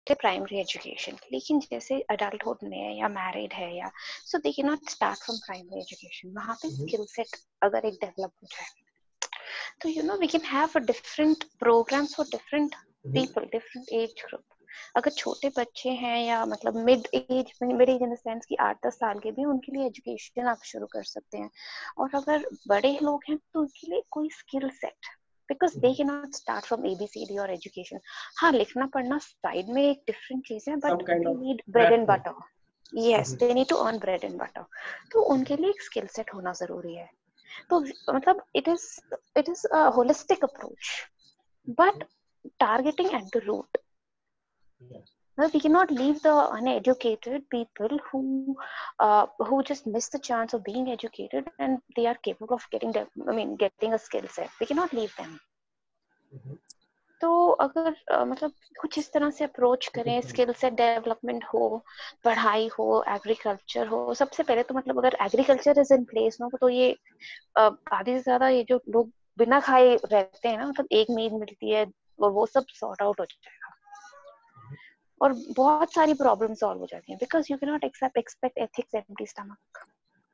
Primary education, लेकिन जैसे adulthood में या मैरिड है या so they can not start from primary education. वहाँ पे स्किल सेट अगर एक डेवलप हो जाए तो we can have different programs for different people, different age group. अगर छोटे बच्चे हैं या मतलब mid age in the sense कि 8-10 साल के भी, उनके लिए एजुकेशन आप शुरू कर सकते हैं. और अगर बड़े लोग हैं तो उनके लिए कोई skill set, because they cannot start from ABCD or education. हाँ, लिखना पढ़ना साइड में एक डिफरेंट चीज है, but they need bread and butter. Yes, they need to earn bread and butter. तो उनके लिए एक स्किल सेट होना जरूरी है. तो मतलब it is a holistic approach, but targeting at the root. No, we cannot leave the uneducated people who just miss the chance of being educated and they are capable of getting a skill set. We cannot leave them. तो अगर मतलब कुछ इस तरह से approach करें, skill set development हो, पढ़ाई हो, एग्रीकल्चर हो. सबसे पहले तो मतलब अगर एग्रीकल्चर इज इन प्लेस ना, तो ये आधी से ज्यादा ये जो लोग बिना खाए रहते हैं ना, मतलब एक मील मिलती है, वो सब सॉर्ट आउट हो जाएगा और बहुत सारी प्रॉब्लम सॉल्व हो जाती हैं. Because you can not expect ethics empty stomach.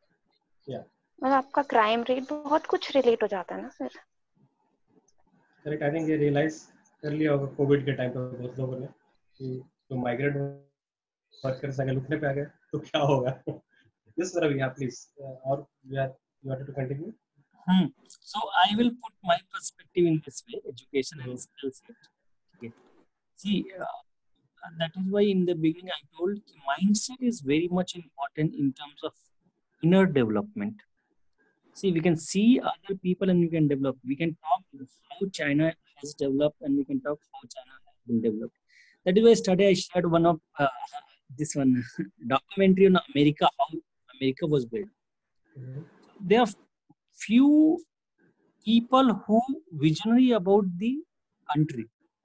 मतलब आपका क्राइम रेट बहुत कुछ रिलेट हो जाता है ना सर. करेक्ट. आई थिंक ये रियलाइज कर लिया होगा कोविड के टाइम पे बहुत लोगों ने कि जो माइग्रेंट वर्कर्स अगर लुटने पे आ गए तो क्या होगा. Yes, Ravi, yeah, please. Or you wanted to continue? So I will put my perspective in this way: education and skill set. Okay. See, that is why in the beginning I told mindset is very much important in terms of inner development. See, we can see other people and we can develop. We can talk how China has developed and we can talk how China has been developed. That is why I shared one of this one documentary on America, how America was built. There are few people who visionary about the country.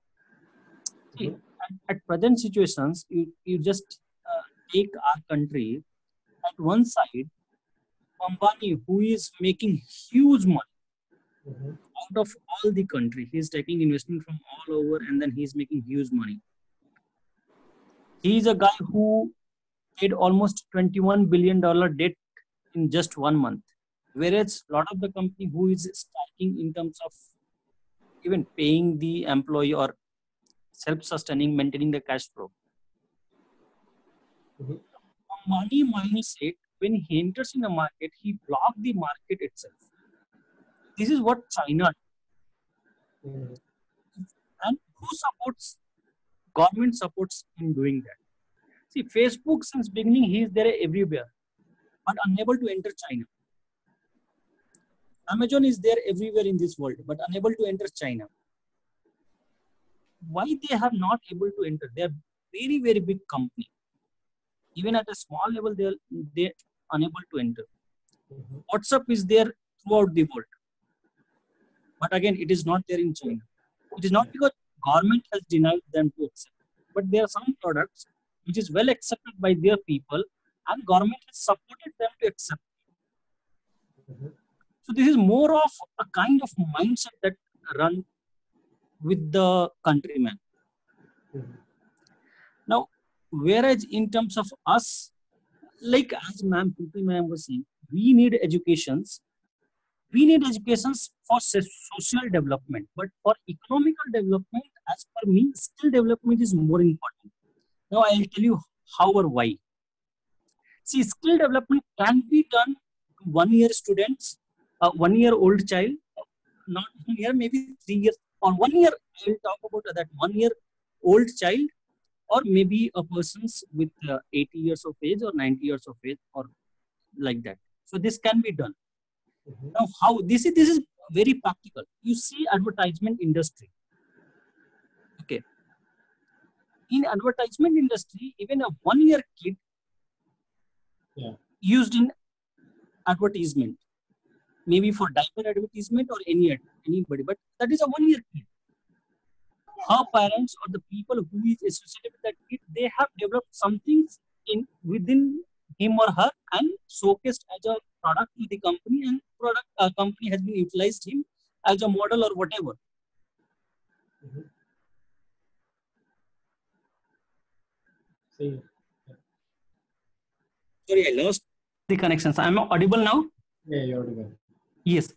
See, at present situations, you just take our country at one side. Ambani, who is making huge money out of all the country, he is taking investment from all over, and then he is making huge money. He is a guy who paid almost $21 billion debt in just 1 month, whereas a lot of the company who is striking in terms of even paying the employee or self-sustaining, maintaining the cash flow. Money mindset, when he enters in a market, he blocks the market itself. This is what China does. And who supports? Government supports in doing that. See, Facebook since beginning, he is there everywhere, but unable to enter China. Amazon is there everywhere in this world, but unable to enter China. Why they are not able to enter? They are very, very big company. Even at a small level, they are unable to enter. WhatsApp is there throughout the world, but again, it is not there in China. It is not because government has denied them to accept, but there are some products which is well accepted by their people, and government has supported them to accept. So this is more of a kind of mindset that run with the countryman. Now, whereas in terms of us, like as Preeti ma'am was saying, we need educations. We need educations for social development, but for economical development, as per me, skill development is more important. Now I'll tell you how or why. See, skill development can be done to 1 year students, a 1 year old child, not 1 year, maybe 3 years, or 1 year. I will talk about that 1 year old child, or maybe a person's with 80 years of age or 90 years of age, or like that. So this can be done. Now, how this is very practical. You see, advertisement industry. Okay. In advertisement industry, even a 1 year kid used in advertisement, maybe for diaper advertisement or anybody, but that is a 1 year kid. Her parents or the people who is associated with that kid, they have developed something within him or her and showcased as a product to the company, and company has been utilized him as a model or whatever. सही है. Sorry, I lost the connections. I'm audible now? Yeah, you're audible. Yes.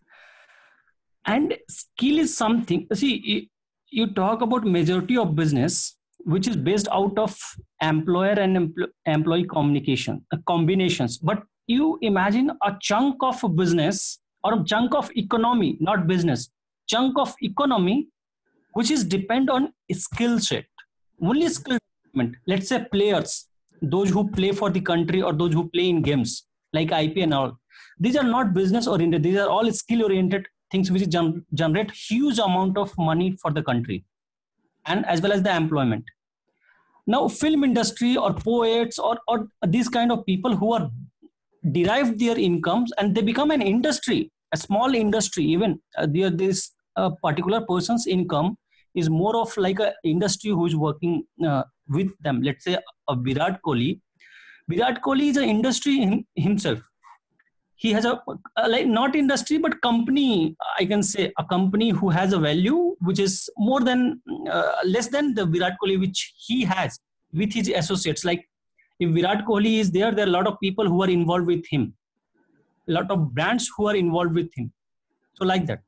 And skill is something, see, you talk about majority of business, which is based out of employer and employee communication, combinations. But you imagine a chunk of business or a chunk of economy, not business, chunk of economy, which is depend on skill set, only skill development. Let's say players, those who play for the country or those who play in games like IP and all. These are not business oriented. These are all skill oriented things which generate huge amount of money for the country and as well as the employment. Now, film industry or poets or these kind of people who are derived their incomes and they become an industry, a small industry. Even this particular person's income is more of like a industry who is working with them. Let's say a Virat Kohli. Virat Kohli is an industry himself. He has a like not industry but company. I can say a company who has a value which is more than less than the Virat Kohli which he has with his associates. Like if Virat Kohli is there, there are a lot of people who are involved with him, a lot of brands who are involved with him. So like that.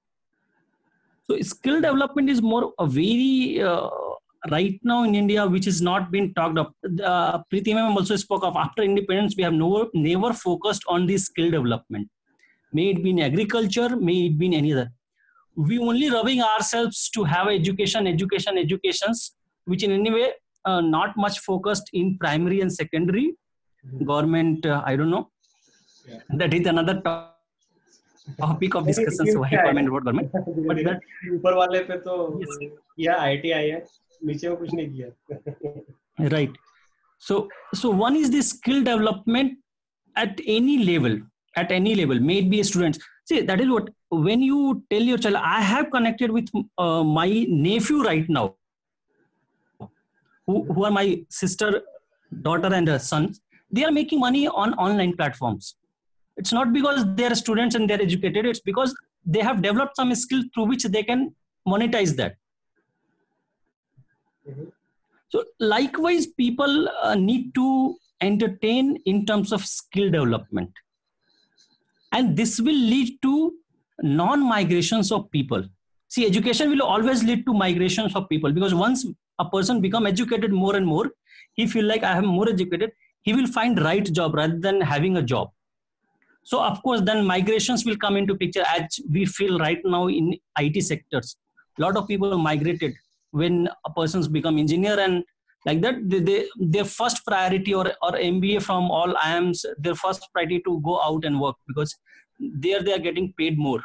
So skill development is more a very right now in India, which has not been talked of. Preeti ma'am also spoke of after independence, we have never focused on this skill development. May it be in agriculture, may it be in any other. We only rubbing ourselves to have educations, which in any way not much focused in primary and secondary. Government, I don't know. Yeah. That is another topic of discussion. So why government, what government? But that ऊपर वाले पे तो yes. किया ITI है, नीचे में कुछ नहीं किया. Right. So one is the skill development at any level, may it be a student. See, that is what, when you tell your child, I have connected with my nephew right now, who are my sister, daughter and her sons. They are making money on online platforms. It's not because they are students and they're educated. It's because they have developed some skill through which they can monetize that. So likewise, people need to entertain in terms of skill development. And this will lead to non-migrations of people. See, education will always lead to migrations of people, because once a person become educated more and more, he feel like I am more educated, he will find right job rather than having a job. So of course, then migrations will come into picture, as we feel right now in IT sectors. A lot of people migrated when a person's become engineer, and like that, their first priority or MBA from all IIMs, their first priority to go out and work, because there they are getting paid more.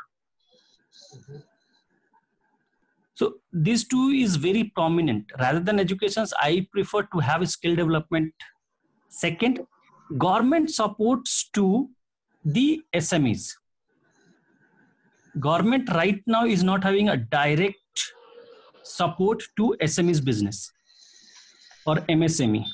So these two is very prominent. Rather than educations, I prefer to have skill development. Second, government supports to the SMEs. Government right now is not having a direct support to SMEs business or MSME.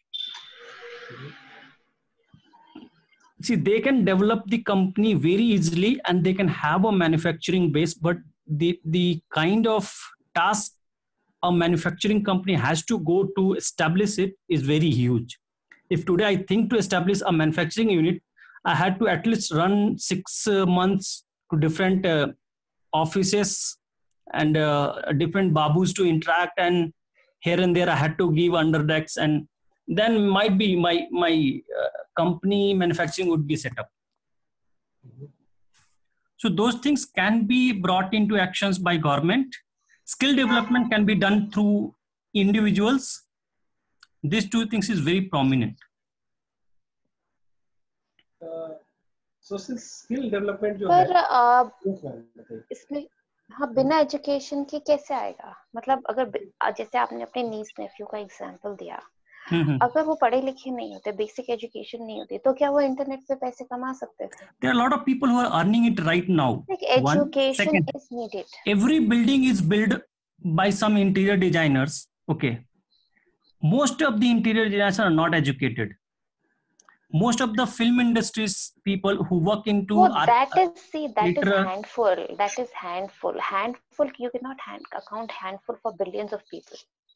See, they can develop the company very easily and they can have a manufacturing base, but the kind of task a manufacturing company has to go to establish it is very huge. If today I think to establish a manufacturing unit, I had to at least run 6 months to different offices and different babus to interact, and here and there I had to give underdex, and then might be my company manufacturing would be set up. So those things can be brought into actions by government. Skill development can be done through individuals. These two things is very prominent. So skill development जो पर है इसमें हाँ बिना education के कैसे आएगा? मतलब अगर जैसे आपने अपने नीस नेफ्यू का एग्जांपल दिया, अगर वो पढ़े लिखे नहीं होते, बेसिक एजुकेशन नहीं होती, तो क्या वो इंटरनेट पे पैसे कमा सकते थे? There are a lot of people who are earning it right now. Like education is needed. Every building is built by some interior designers. Okay. Most of the interior designers are not educated. Most of the film industries people who work into that is handful. That is handful. You cannot count handful for billions of people.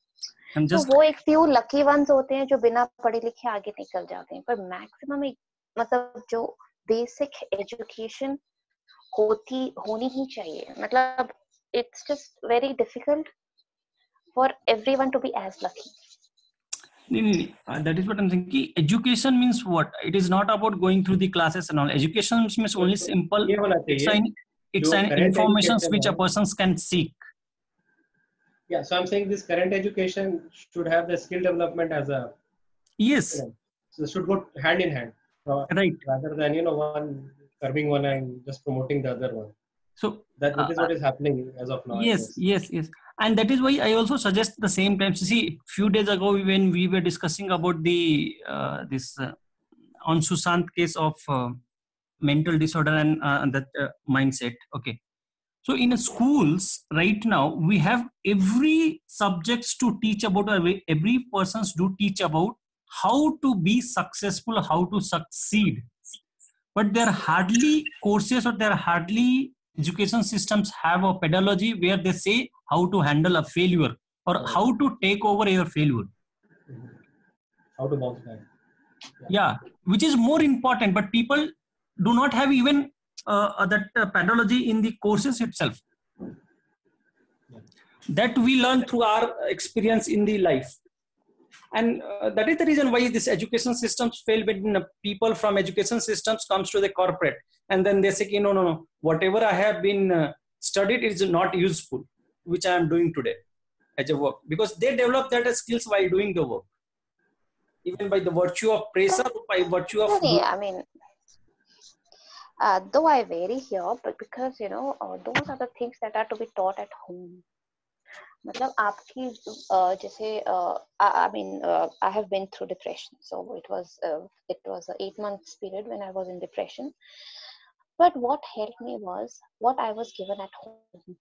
तो वो एक few lucky ones होते हैं जो बिना पढ़े लिखे आगे निकल जाते हैं, पर मैक्सिमम मतलब जो बेसिक एजुकेशन होनी ही चाहिए, मतलब it's just very difficult for everyone to be as lucky. That is what I'm saying. Education means what? It is not about going through the classes and all. Education means only simple. It's an information which a person can seek. Yeah, so I'm saying this current education should have the skill development as a yes. So it should go hand in hand, right? Rather than one curbing one and just promoting the other one. So that is what is happening as of now. Yes. And that is why I also suggest the same time. See, few days ago when we were discussing about the this on Sushant case of mental disorder and that mindset. Okay, so in schools right now we have every subjects to teach about, every persons do teach about how to be successful, how to succeed, but there are hardly courses or there are hardly education systems have a pedagogy where they say how to handle a failure or how to take over your failure. How to bounce back. Yeah, which is more important, but people do not have even that pedagogy in the courses itself. That we learn through our experience in the life. And that is the reason why this education systems fail when people from education systems comes to the corporate and then they say, no, whatever I have been studied is not useful, which I am doing today as a work, because they develop that as skills while doing the work, even by the virtue of pressure, by virtue of. I mean, though I vary here, but because those are the things that are to be taught at home. मतलब आपकी जैसे I have been through depression, so it was a 8 months period when I was in depression, but what helped me was what I was given at home.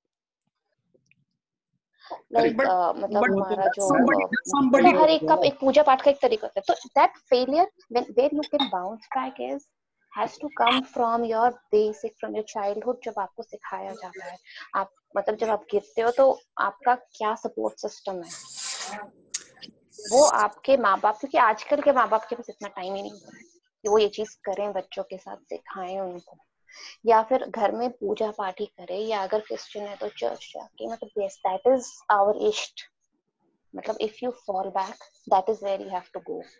Like मतलब हमारा जो मतलब हर एक का एक पूजा पाठ का एक तरीका होता है, तो that failure where you can bounce back has to come from your basic, from your childhood, जब आपको सिखाया जाता है, आप मतलब जब आप गिरते हो तो आपका क्या सपोर्ट सिस्टम है, वो आपके माँ बाप, क्योंकि आजकल के माँ बाप के पास इतना टाइम ही नहीं होता है कि वो ये चीज करें, बच्चों के साथ सिखाएं उनको, या फिर घर में पूजा पाठ ही करें, या अगर क्रिश्चियन है तो चर्च जाके, मतलब yes, that is our इष्ट, मतलब if you fall back, that is where you have to go.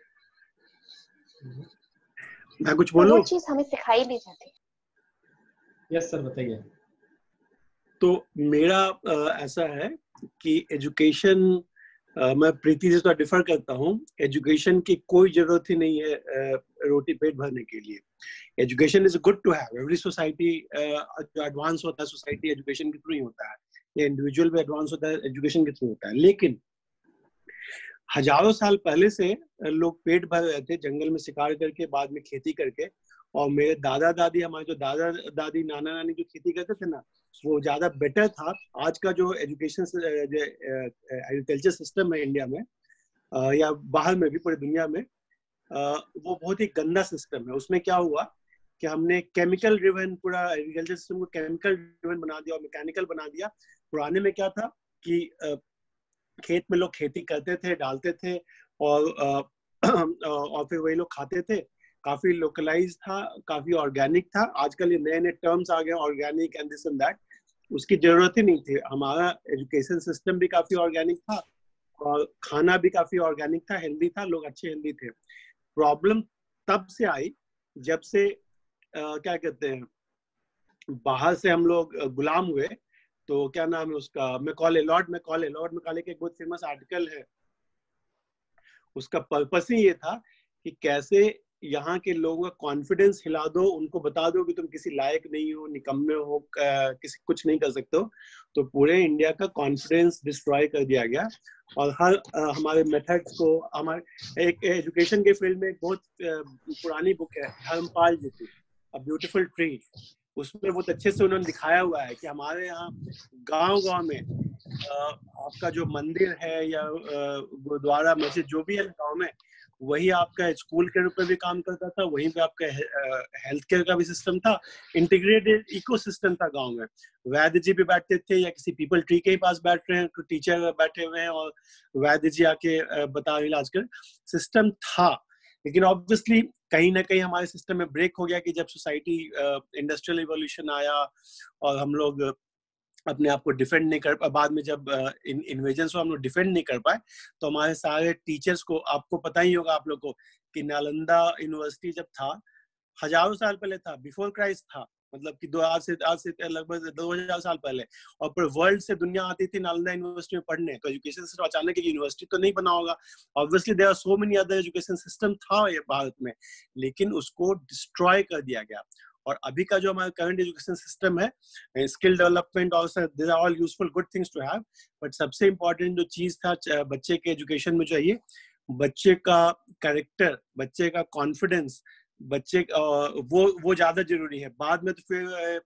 मैं कुछ बोलूं? वो चीज हमें सिखाई नहीं जाती. यस सर, बताइए. तो मेरा ऐसा है कि एजुकेशन, मैं प्रीति से तो डिफर करता हूँ, एजुकेशन की कोई जरूरत ही नहीं है रोटी पेट भरने के लिए. Education is good to have. Every society जो एडवांस होता है, सोसाइटी एजुकेशन के थ्रू ही होता है, या इंडिविजुअल भी एडवांस होता है एजुकेशन के थ्रू होता है. लेकिन हजारों साल पहले से लोग पेट भर रहे थे जंगल में शिकार करके, बाद में खेती करके, और मेरे दादा दादी, हमारे जो दादा दादी नाना नानी जो खेती करते थे ना, वो ज्यादा बेटर था. आज का जो एजुकेशन एग्रीकल्चर सिस्टम है इंडिया में या बाहर में भी पूरी दुनिया में, वो बहुत ही गंदा सिस्टम है. उसमें क्या हुआ कि हमने केमिकल ड्रिवन पूरा एग्रीकल्चर सिस्टम को केमिकल ड्रिवन बना दिया और मैकेनिकल बना दिया. पुराने में क्या था कि खेत में लोग खेती करते थे, डालते थे, और फिर वही लोग खाते थे. काफी लोकलाइज था, काफी ऑर्गेनिक था. आजकल ये नए नए टर्म्स आ गए, organic and this and that. उसकी जरूरत ही नहीं थी. हमारा एजुकेशन सिस्टम भी काफी ऑर्गेनिक था और खाना भी काफी ऑर्गेनिक था, हेल्दी था, लोग अच्छे हेल्दी थे. प्रॉब्लम तब से आई जब से क्या कहते हैं, बाहर से हम लोग गुलाम हुए. तो क्या नाम है उसका, लॉर्ड मैकॉले का एक बहुत फेमस आर्टिकल है. उसका पर्पस ही ये था कि कैसे यहाँ के लोगों का कॉन्फिडेंस हिला दो, उनको बता दो कि तुम किसी लायक नहीं हो, निकम्मे हो, किसी कुछ नहीं कर सकते हो. तो पूरे इंडिया का कॉन्फिडेंस डिस्ट्रॉय कर दिया गया. और हर हमारे मेथड्स को, हमारे एक एजुकेशन के फील्ड में एक बहुत पुरानी बुक है धर्मपाल जी की, अ ब्यूटीफुल ट्री. उसमें बहुत अच्छे से उन्होंने दिखाया हुआ है कि हमारे यहाँ गांव में आपका जो मंदिर है या गुरुद्वारा मस्जिद जो भी है गांव में, वही आपका स्कूल के रूप में भी काम करता था, वहीं पे आपका हेल्थ केयर का भी सिस्टम था, इंटीग्रेटेड इकोसिस्टम था गांव में। वैद्य जी भी बैठते थे या किसी पीपल ट्री के ही पास बैठ रहे हैं, तो टीचर बैठे हुए हैं और वैद्य जी आके बता इलाज कर, सिस्टम था। लेकिन ऑब्वियसली कहीं ना कहीं हमारे सिस्टम में ब्रेक हो गया कि जब सोसाइटी इंडस्ट्रियल इवोल्यूशन आया और हम लोग अपने आप को डिफेंड नहीं कर पाए, बाद में जब इन्वेजन्स को हम लोग डिफेंड नहीं कर पाए, तो हमारे सारे टीचर्स को, आपको पता ही होगा आप लोग को कि नालंदा यूनिवर्सिटी जब था, हजारों साल पहले था, बिफोर क्राइस्ट था, मतलब कि आज से लगभग 2000 साल पहले, और फिर वर्ल्ड से दुनिया आती थी नालंदा यूनिवर्सिटी में पढ़ने। तो एजुकेशन सिस्टम अचानक एक यूनिवर्सिटी तो नहीं बना होगा, obviously there are so many other education system था ये भारत में, लेकिन उसको डिस्ट्रॉय कर दिया गया। और अभी का जो हमारा करंट एजुकेशन सिस्टम है, स्किल डेवलपमेंट और this are all useful good things to have, but सबसे इम्पोर्टेंट जो चीज था बच्चे के एजुकेशन में चाहिए, बच्चे का कैरेक्टर, बच्चे का कॉन्फिडेंस, बच्चे वो ज्यादा जरूरी है। बाद में तो फिर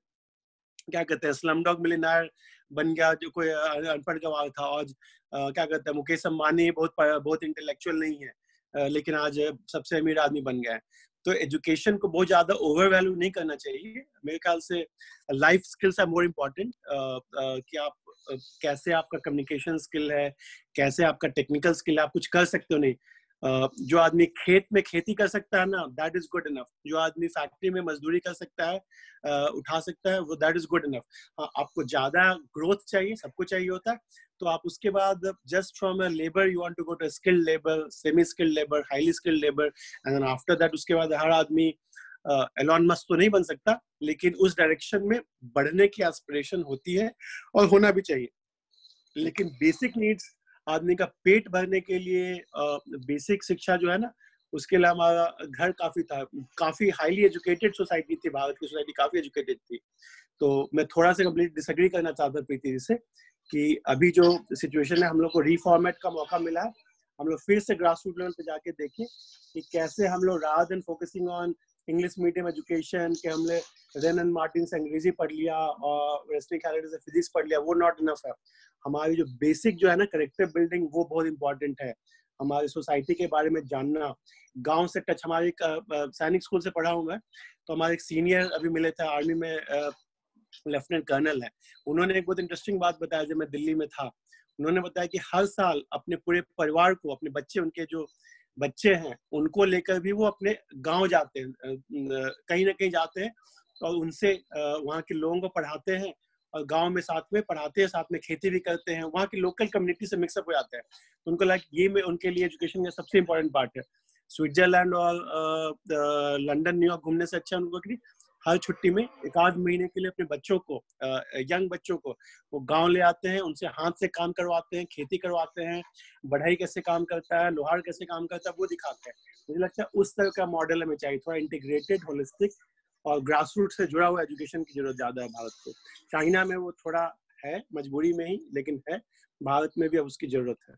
क्या कहते हैं, स्लम डॉग मिलियनेयर बन गया जो कोई अनपढ़ गवार था, और क्या कहते हैं, मुकेश अंबानी बहुत इंटेलेक्चुअल नहीं है, लेकिन आज सबसे अमीर आदमी बन गया है। तो एजुकेशन को बहुत ज्यादा ओवर वैल्यू नहीं करना चाहिए। मेरे ख्याल से life skills are more important, कि आप कैसे आपका कम्युनिकेशन स्किल है, कैसे आपका टेक्निकल स्किल है, आप कुछ कर सकते हो नहीं। जो आदमी खेत में खेती कर सकता है ना, दैट इज गुड इनफ। जो आदमी फैक्ट्री में मजदूरी कर सकता है, उठा सकता है, वो दैट इज गुड इनफ। हाँ, आपको ज्यादा ग्रोथ चाहिए, सबको चाहिए होता है, तो आप उसके बाद just from a labour you want to go to skilled labour, semi skilled labour, highly skilled labour, and then after that उसके बाद हर आदमी एलॉन मस्क तो नहीं बन सकता, लेकिन उस डायरेक्शन में बढ़ने की एस्पिरेशन होती है और होना भी चाहिए। लेकिन बेसिक नीड्स, आदमी का पेट भरने के लिए बेसिक शिक्षा जो है ना, उसके लिए हमारा घर काफी था, काफी हाईली एजुकेटेड सोसाइटी थी, भारत की सोसाइटी काफी एजुकेटेड थी। तो मैं थोड़ा सा कंप्लीट डिसएग्री करना चाहता प्रीति जी से कि अभी जो सिचुएशन है, हम लोग को रीफॉर्मेट का मौका मिला है, हम लोग फिर से ग्रास रूट लेवल पे जाके देखें कि कैसे हम लोग rather than focusing on English medium education, के हमने रेन एंड मार्टिन से अंग्रेजी पढ़ लिया और वेस्टर्न कैलेंडर से फिजिक्स पढ़ लिया, वो नॉट इनफ है। हमारी जो बेसिक जो है ना करेक्टर बिल्डिंग, वो बहुत इंपॉर्टेंट है। हमारी सोसाइटी के बारे में जानना, गांव से टच, हमारे सैनिक स्कूल से पढ़ा हूँ मैं, तो हमारे एक सीनियर अभी मिले थे आर्मी में, लेफ्टिनेंट कर्नल है, उन्होंने एक बहुत इंटरेस्टिंग बात बताया जब मैं दिल्ली में था। उन्होंने बताया कि हर साल अपने पूरे परिवार को, अपने बच्चे, उनके जो बच्चे हैं उनको लेकर भी वो अपने गांव जाते हैं, कहीं ना कहीं जाते हैं और उनसे वहाँ के लोगों को पढ़ाते हैं, और गांव में साथ में पढ़ाते हैं, साथ में खेती भी करते हैं, वहाँ की लोकल कम्युनिटी से मिक्सअप हो जाते हैं। तो उनको लगा ये में उनके लिए एजुकेशन का सबसे इम्पोर्टेंट पार्ट है। स्विट्जरलैंड और लंदन, न्यूयॉर्क घूमने से अच्छा उनको कि हर छुट्टी में एक आध महीने के लिए अपने बच्चों को, यंग बच्चों को वो गांव ले आते हैं, उनसे हाथ से काम करवाते हैं, खेती करवाते हैं, बढ़ई कैसे काम करता है, लोहार कैसे काम करता है, वो दिखाते हैं। मुझे लगता है उस तरह का मॉडल हमें चाहिए, थोड़ा इंटीग्रेटेड, होलिस्टिक और ग्रास रूट से जुड़ा हुआ एजुकेशन की जरूरत ज्यादा है भारत को। चाइना में वो थोड़ा है, मजबूरी में ही, लेकिन है, भारत में भी अब उसकी जरूरत है।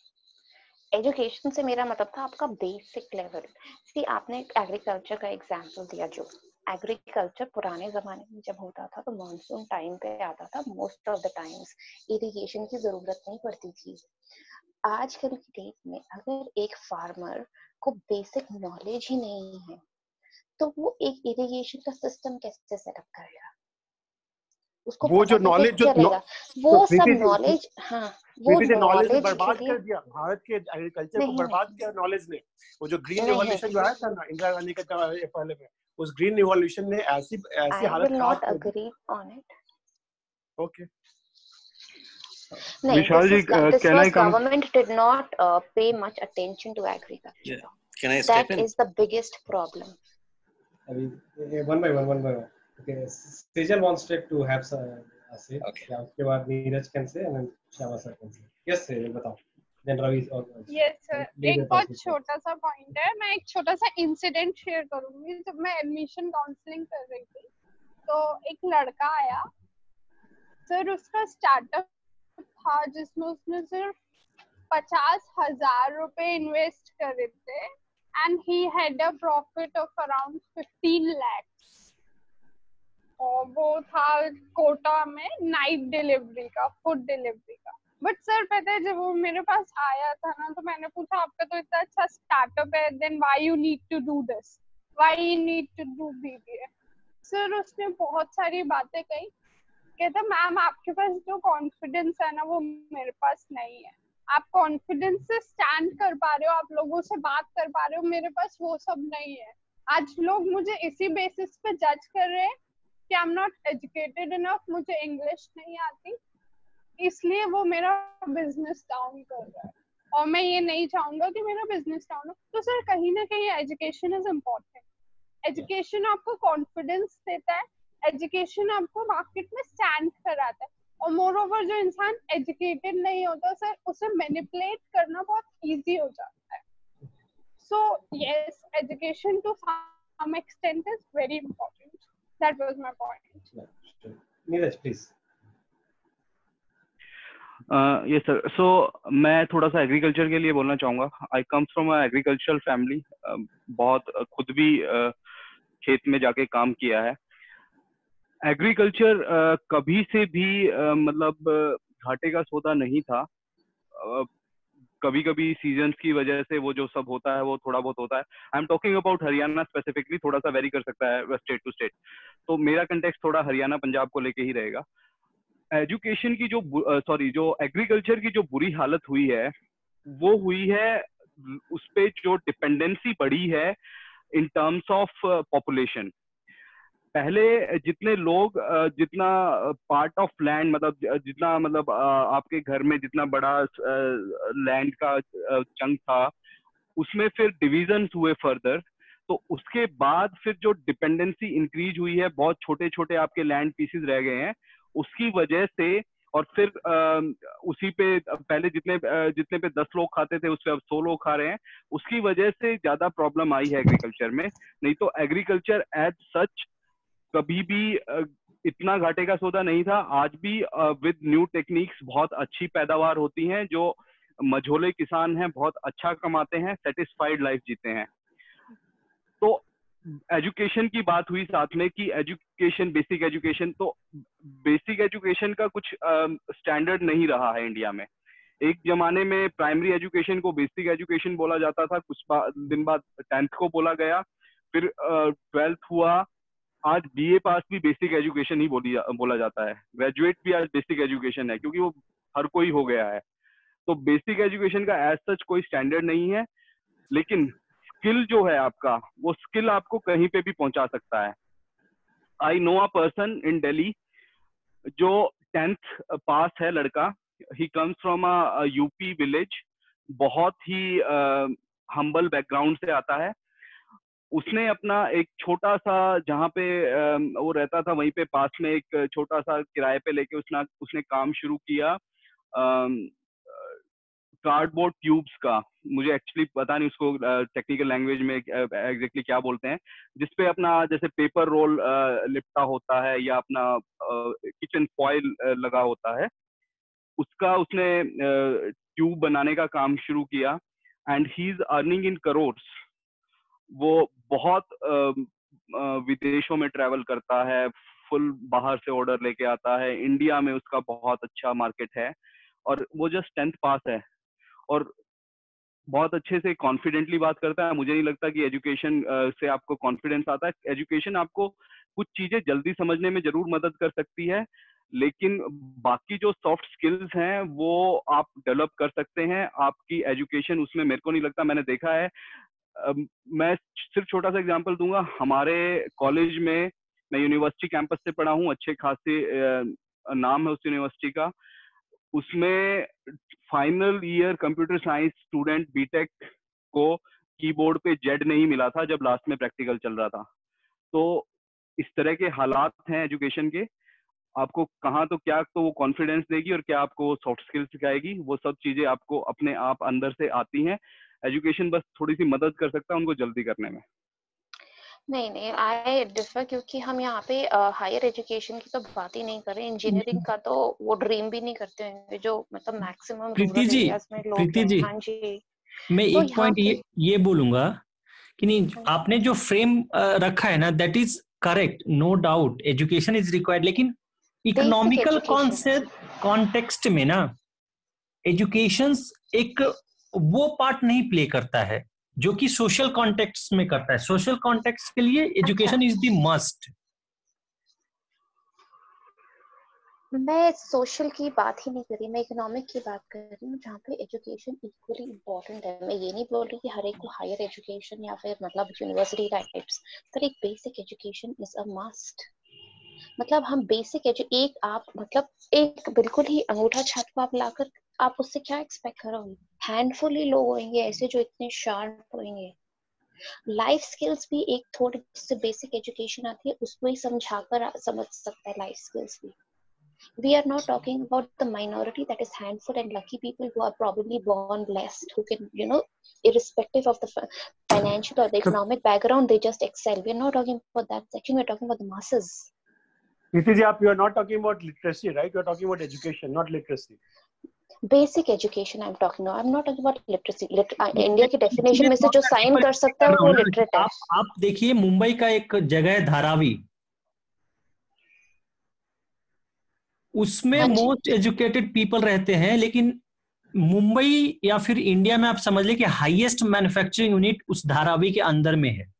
एजुकेशन से मेरा मतलब था आपका बेसिक लेवल। सी आपने एग्रीकल्चर का एग्जांपल दिया, जो एग्रीकल्चर पुराने जमाने में जब होता था तो मॉनसून टाइम पे आता था, most of the times irrigation की जरूरत नहीं पड़ती थी। आजकल की डेट में अगर एक फार्मर को बेसिक नॉलेज ही नहीं है तो वो एक इरिगेशन का सिस्टम कैसे सेटअप करेगा? उसको वो पता जो नॉलेज कैसे चलेगा? वो तो सब नॉलेज, हाँ, वो नॉलेज नॉलेज बर्बाद के लिए कर दिया, भारत के एग्रीकल्चर को नहीं बर्बाद किया नॉलेज ने। वो जो ग्रीन नहीं, रिवॉल्यूशन जो आया था ना इंदिरा गांधी के पहले में, उस ग्रीन रिवॉल्यूशन ने ऐसी I हालत will खराब not कर दी। agree on it. ओके नहीं, विशाल जी, this can was I come? government did not pay much attention to agriculture. Yeah. Can I step That in? is the biggest problem. अभी one by one. Okay, Sejal wants to have a say. Okay. Yeah, उसके बाद Neeraj can say and then Shama sir can say. Yes, Sejal बताओ. Then Ravi और Yes sir. एक बहुत छोटा सा point है, मैं एक छोटा सा इंसिडेंट शेयर करूंगी। जब मैं एडमिशन काउंसलिंग कर रही थी तो एक लड़का आया सर, उसका स्टार्टअप था जिसमें उसने सिर्फ 50,000 रुपए इन्वेस्ट करे थे and he had a profit of around 15 lakhs। और वो था कोटा में नाइट डिलीवरी का, फूड डिलीवरी का। बट सर पता है जब वो मेरे पास आया था ना तो मैंने पूछा आपका तो इतना अच्छा स्टार्टअप है, then why you need to do this, why you need to do BBA. Sir उसने बहुत सारी बातें कही, कहता मैम आपके पास जो कॉन्फिडेंस है ना वो मेरे पास नहीं है, आप कॉन्फिडेंस से स्टैंड कर पा रहे हो, आप लोगों से बात कर पा रहे हो, मेरे पास वो सब नहीं है। आज लोग मुझे इसी बेसिस पे जज कर रहे हैं कि I am not educated enough, मुझे इंग्लिश नहीं आती, इसलिए वो मेरा बिजनेस डाउन कर रहा है। और मैं ये नहीं चाहूंगा कि मेरा बिजनेस डाउन हो। तो सर कहीं ना कहीं एजुकेशन इज इम्पोर्टेंट। एजुकेशन आपको कॉन्फिडेंस देता है, एजुकेशन आपको मार्केट में स्टैंड कराता है। और मोर ओवर जो इंसान एजुकेटेड नहीं होता सर, उसे मैनिपुलेट करना बहुत इजी हो जाता है। So yes, education to some extent is very important. That was my point. Neeraj please. Yes sir, so मैं थोड़ा सा एग्रीकल्चर के लिए बोलना चाहूँगा। I comes from a agricultural family, बहुत खुद भी खेत में जाके काम किया है। एग्रीकल्चर कभी से भी मतलब घाटे का सौदा नहीं था। कभी कभी सीजन्स की वजह से वो जो सब होता है वो थोड़ा बहुत होता है। I am talking about Haryana specifically, थोड़ा सा वेरी कर सकता है स्टेट टू स्टेट, तो मेरा कंटेक्स्ट थोड़ा हरियाणा पंजाब को लेके ही रहेगा। एजुकेशन की जो एग्रीकल्चर की जो बुरी हालत हुई है वो हुई है उस पे जो डिपेंडेंसी बढ़ी है इन टर्म्स ऑफ पॉपुलेशन। पहले जितने लोग जितना पार्ट ऑफ लैंड, मतलब जितना मतलब आपके घर में जितना बड़ा लैंड का चंक था, उसमें फिर डिविजन हुए फर्दर, तो उसके बाद फिर जो डिपेंडेंसी इंक्रीज हुई है, बहुत छोटे छोटे आपके लैंड पीसेस रह गए हैं उसकी वजह से। और फिर उसी पे पहले जितने पे 10 लोग खाते थे उस पे अब 100 लोग खा रहे हैं, उसकी वजह से ज्यादा प्रॉब्लम आई है एग्रीकल्चर में। नहीं तो एग्रीकल्चर एज सच कभी भी इतना घाटे का सौदा नहीं था। आज भी विद न्यू टेक्निक्स बहुत अच्छी पैदावार होती हैं, जो मझोले किसान हैं बहुत अच्छा कमाते हैं, सेटिस्फाइड लाइफ जीते हैं। तो एजुकेशन की बात हुई साथ में कि एजुकेशन, बेसिक एजुकेशन, तो बेसिक एजुकेशन का कुछ स्टैंडर्ड नहीं रहा है इंडिया में। एक जमाने में प्राइमरी एजुकेशन को बेसिक एजुकेशन बोला जाता था, कुछ दिन बाद 10th को बोला गया, फिर 12th हुआ, आज बीए पास भी बेसिक एजुकेशन ही बोला जाता है, ग्रेजुएट भी आज बेसिक एजुकेशन है, क्योंकि वो हर कोई हो गया है। तो बेसिक एजुकेशन का एज सच कोई स्टैंडर्ड नहीं है, लेकिन स्किल जो है आपका, वो स्किल आपको कहीं पे भी पहुंचा सकता है। I know a person in Delhi जो 10th पास है लड़का, he comes from a UP village, बहुत ही हम्बल बैकग्राउंड से आता है। उसने अपना एक छोटा सा, जहाँ पे वो रहता था वहीं पे पास में एक छोटा सा किराए पे लेके उसने काम शुरू किया कार्डबोर्ड ट्यूब्स का। मुझे एक्चुअली पता नहीं उसको टेक्निकल लैंग्वेज में एग्जैक्टली क्या बोलते हैं, जिसपे अपना जैसे पेपर रोल लिपटा होता है या अपना किचन फॉइल लगा होता है, उसका उसने ट्यूब बनाने का काम शुरू किया and he is earning in crores. वो बहुत विदेशों में ट्रैवल करता है, फुल बाहर से ऑर्डर लेके आता है, इंडिया में उसका बहुत अच्छा मार्केट है, और वो जस्ट 10th पास है और बहुत अच्छे से कॉन्फिडेंटली बात करता है। मुझे नहीं लगता कि एजुकेशन से आपको कॉन्फिडेंस आता है। एजुकेशन आपको कुछ चीजें जल्दी समझने में जरूर मदद कर सकती है, लेकिन बाकी जो सॉफ्ट स्किल्स हैं वो आप डेवलप कर सकते हैं। आपकी एजुकेशन उसमें, मेरे को नहीं लगता, मैंने देखा है, मैं सिर्फ छोटा सा एग्जांपल दूंगा। हमारे कॉलेज में, मैं यूनिवर्सिटी कैंपस से पढ़ा हूँ, अच्छे खासे नाम है उस यूनिवर्सिटी का, उसमें final year computer science student BTech को कीबोर्ड पे जेड नहीं मिला था जब लास्ट में प्रैक्टिकल चल रहा था। तो इस तरह के हालात हैं एजुकेशन के। आपको कहाँ तो क्या तो वो कॉन्फिडेंस देगी और क्या आपको सॉफ्ट स्किल्स सिखाएगी, वो सब चीजें आपको अपने आप अंदर से आती हैं। एजुकेशन बस थोड़ी सी मदद कर सकता है उनको जल्दी करने में। नहीं, आई डिफर, क्योंकि हम यहाँ पे हायर एजुकेशन की तो बात ही नहीं कर रहे, इंजीनियरिंग का तो वो ड्रीम भी नहीं करते होंगे जो मतलब मैक्सिमम रूरल एरियाज में लोग हैं। हाँ जी, मैं तो एक पॉइंट ये बोलूंगा कि नहीं, आपने जो फ्रेम रखा है ना, that is correct, no doubt, education is required, लेकिन इकोनॉमिकल कॉन्टेक्स्ट में ना एजुकेशन एक वो पार्ट नहीं प्ले करता है जो कि सोशल कॉन्टेक्स्ट में करता है। सोशल कॉन्टेक्स्ट के लिए एजुकेशन इज द मस्ट। मैं सोशल की बात ही नहीं कर रही, मैं इकोनॉमिक की बात कर रही हूँ, जहाँ पे एजुकेशन इक्वली इम्पोर्टेंट है। मैं ये नहीं बोल रही कि हर एक को हायर एजुकेशन या फिर मतलब यूनिवर्सिटी टाइप्स, पर एक basic education is a must. मतलब हम बेसिक एक आप मतलब एक बिल्कुल ही अंगूठा छाप को आप लाकर आप उससे क्या एक्सपेक्ट करोगे? हैंडफुल ही लोग होंगे ऐसे जो इतने शार्प होंगे। लाइफ स्किल्स भी एक थोड़ी जिससे बेसिक एजुकेशन आती है उसको ही समझाकर समझ सकता है लाइफ स्किल्स भी। We are not talking about the minority that is handful and lucky people who are probably born blessed, who can, you know, irrespective of the financial or the economic background, they just excel. We are not talking about that section. We are talking about the masses. Priti ji, you are not talking about literacy, right? You are talking about education, not literacy. Basic education I'm talking about. I'm not talking about literacy. India की definition में से जो sign कर सकता है वो literate है। आप देखिए मुंबई का एक जगह है धारावी, उसमें मोस्ट एजुकेटेड पीपल रहते हैं, लेकिन मुंबई या फिर इंडिया में आप समझ लें कि हाईएस्ट मैन्युफैक्चरिंग यूनिट उस धारावी के अंदर में है।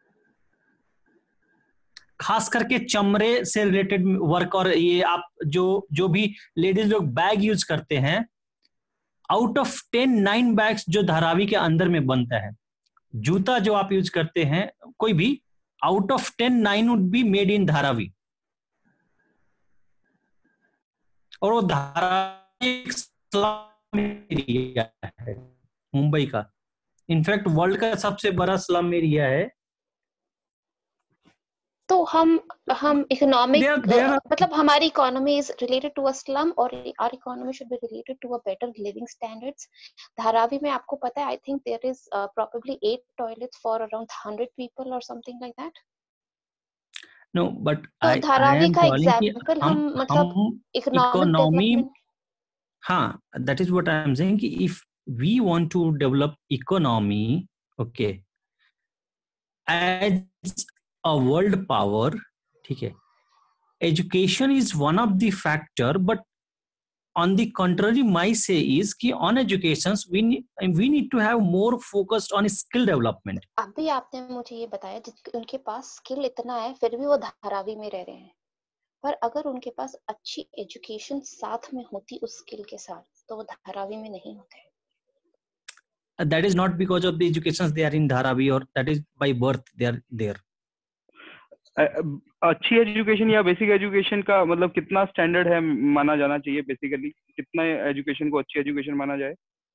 खास करके चमड़े से रिलेटेड वर्क, और ये आप जो भी लेडीज लोग बैग यूज करते हैं, आउट ऑफ 10 9 बैग्स जो धारावी के अंदर में बनता है। जूता जो आप यूज करते हैं कोई भी, out of 10 9 would be made in Dharavi. और वो धारावी एक स्लम एरिया है मुंबई का, इनफैक्ट वर्ल्ड का सबसे बड़ा स्लम एरिया है। तो हम इकोनॉमिक मतलब हमारी economy is related to a slum और our economy should be related to a better living standards. Dharavi में आपको पता है, I think there is probably 8 toilets for around 100 people और something like that. No but तो धारावी का एग्जांपल हम मतलब इकोनॉमी, हाँ, that is what I am saying कि if we want to develop economy, okay, as a world power, ठीक है, education is one of the factor, but on the contrary my say is कि on educations we need to have more focused on skill development. अभी आपने मुझे ये बताया उनके पास skill इतना है फिर भी वो धारावी में रह रहे हैं, पर अगर उनके पास अच्छी एजुकेशन साथ में होती उस स्किल के साथ तो वो धारावी में नहीं होते। That is not because of the educations they are in Dharavi, or that is by birth they are there. अच्छी एजुकेशन या बेसिक एजुकेशन का मतलब कितना स्टैंडर्ड है माना जाना चाहिए? बेसिकली कितना एजुकेशन को अच्छी एजुकेशन माना जाए?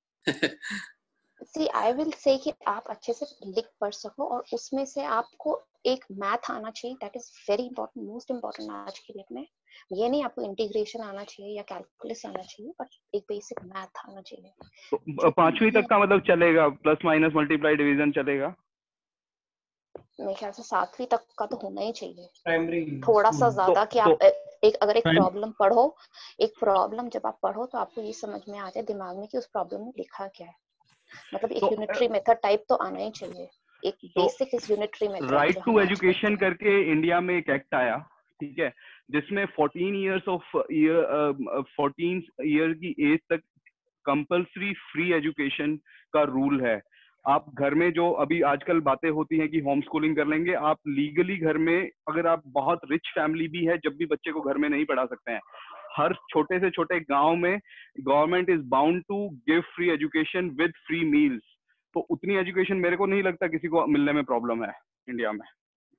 See, I will say कि आप अच्छे से लिख पढ़ सको और उसमें से आपको एक मैथ आना चाहिए, that is very important, most important आज की डेट में। ये नहीं आपको इंटीग्रेशन आना चाहिए या कैलकुलस आना चाहिए, पर एक बेसिक मैथ आना चाहिए। तो 5वीं तक का मतलब चलेगा, प्लस माइनस मल्टीप्लाई डिवीजन चलेगा? मेरे ख्याल से 7वीं तक का तो होना ही चाहिए, प्राइमरी थोड़ा सा ज्यादा कि आप अगर एक प्रॉब्लम पढ़ो, एक प्रॉब्लम जब आप पढ़ो तो आपको ये समझ में आ जाए दिमाग में कि उस प्रॉब्लम में लिखा क्या है। मतलब एक यूनिटरी मेथड टाइप तो आना ही चाहिए, एक बेसिक इस unitary method. Right to education करके इंडिया में एक एक्ट आया, ठीक है, जिसमें 14 ईयर की एज तक कंपल्सरी फ्री एजुकेशन का रूल है। आप घर में जो अभी आजकल बातें होती हैं कि होम स्कूलिंग कर लेंगे, आप लीगली घर में, अगर आप बहुत रिच फैमिली भी है, जब भी बच्चे को घर में नहीं पढ़ा सकते हैं, हर छोटे से छोटे गांव में government is bound to give free education with free meals. तो उतनी एजुकेशन मेरे को नहीं लगता किसी को मिलने में प्रॉब्लम है इंडिया में।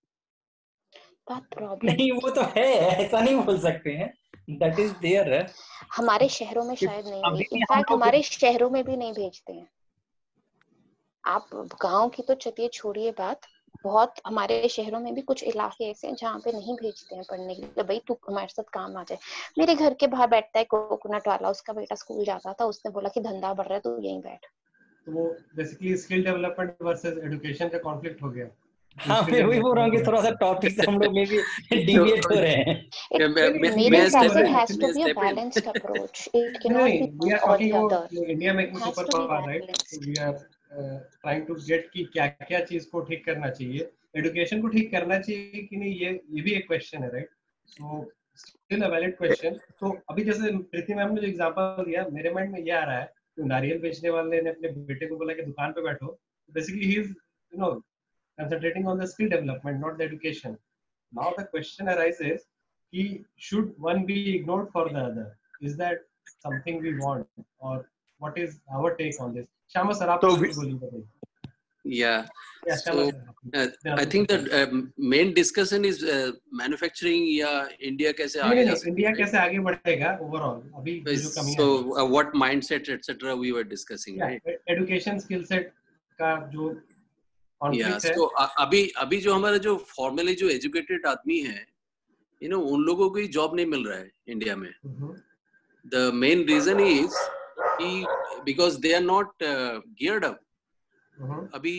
नहीं, वो तो है, ऐसा नहीं बोल सकते हैं, दैट इज देयर है। हमारे शहरों में शायद नहीं है, इनफैक्ट हमारे शहरों में भी नहीं भेजते हैं। आप गांव की तो चलिए छोड़िए बात, बहुत हमारे शहरों में भी कुछ इलाके ऐसे हैं जहाँ पे नहीं भेजते हैं पढ़ने के लिए, भाई तू हमारे साथ काम आ जाए। मेरे घर के बाहर बैठता है कोकोनट वाला, उसका बेटा स्कूल जाता था, उसने बोला कि धंधा बढ़ रहा है तो यहीं बैठ। तो वो basically skill development versus education का कॉन्फ्लिक्ट हो गया। हाँ, मैं वही बोल रहा हूँ कि थोड़ा सा टॉपिक से हम लोग में भी डिविएट हो रहे हैं। मेरे हिसाब से has to be a balanced approach, it can not be all the other. India making super power, right? We are trying to get कि क्या चीज को ठीक करना चाहिए, एजुकेशन को ठीक करना चाहिए कि नहीं, ये भी एक क्वेश्चन है, right? So still a valid question. तो अभी जैसे प्रीति मैम ने जो एग्जांपल दिया, मेरे माइंड में ये आ रहा है कि नारियल बेचने वाले ने अपने बेटे को बोला कि दुकान पे बैठो. Basically, he is, you know, concentrating on the skill development, not the education. Now the question arises, should one be ignored for the other? Is that something we want, or what is our take on this? Shama sir, आप कुछ बोलिए बताइए. Yeah. Yeah, So I think that main discussion is manufacturing या India कैसे आगे जा सकता है. India कैसे आगे बढ़ेगा overall अभी जो कमी है. So what mindset etc. we were discussing, yeah, right? Education skill set का जो conflict है. So अभी जो हमारे जो formally जो educated आदमी है, you know, उन लोगों को ही job नहीं मिल रहा है इंडिया में. The main reason is because they are not geared up. अभी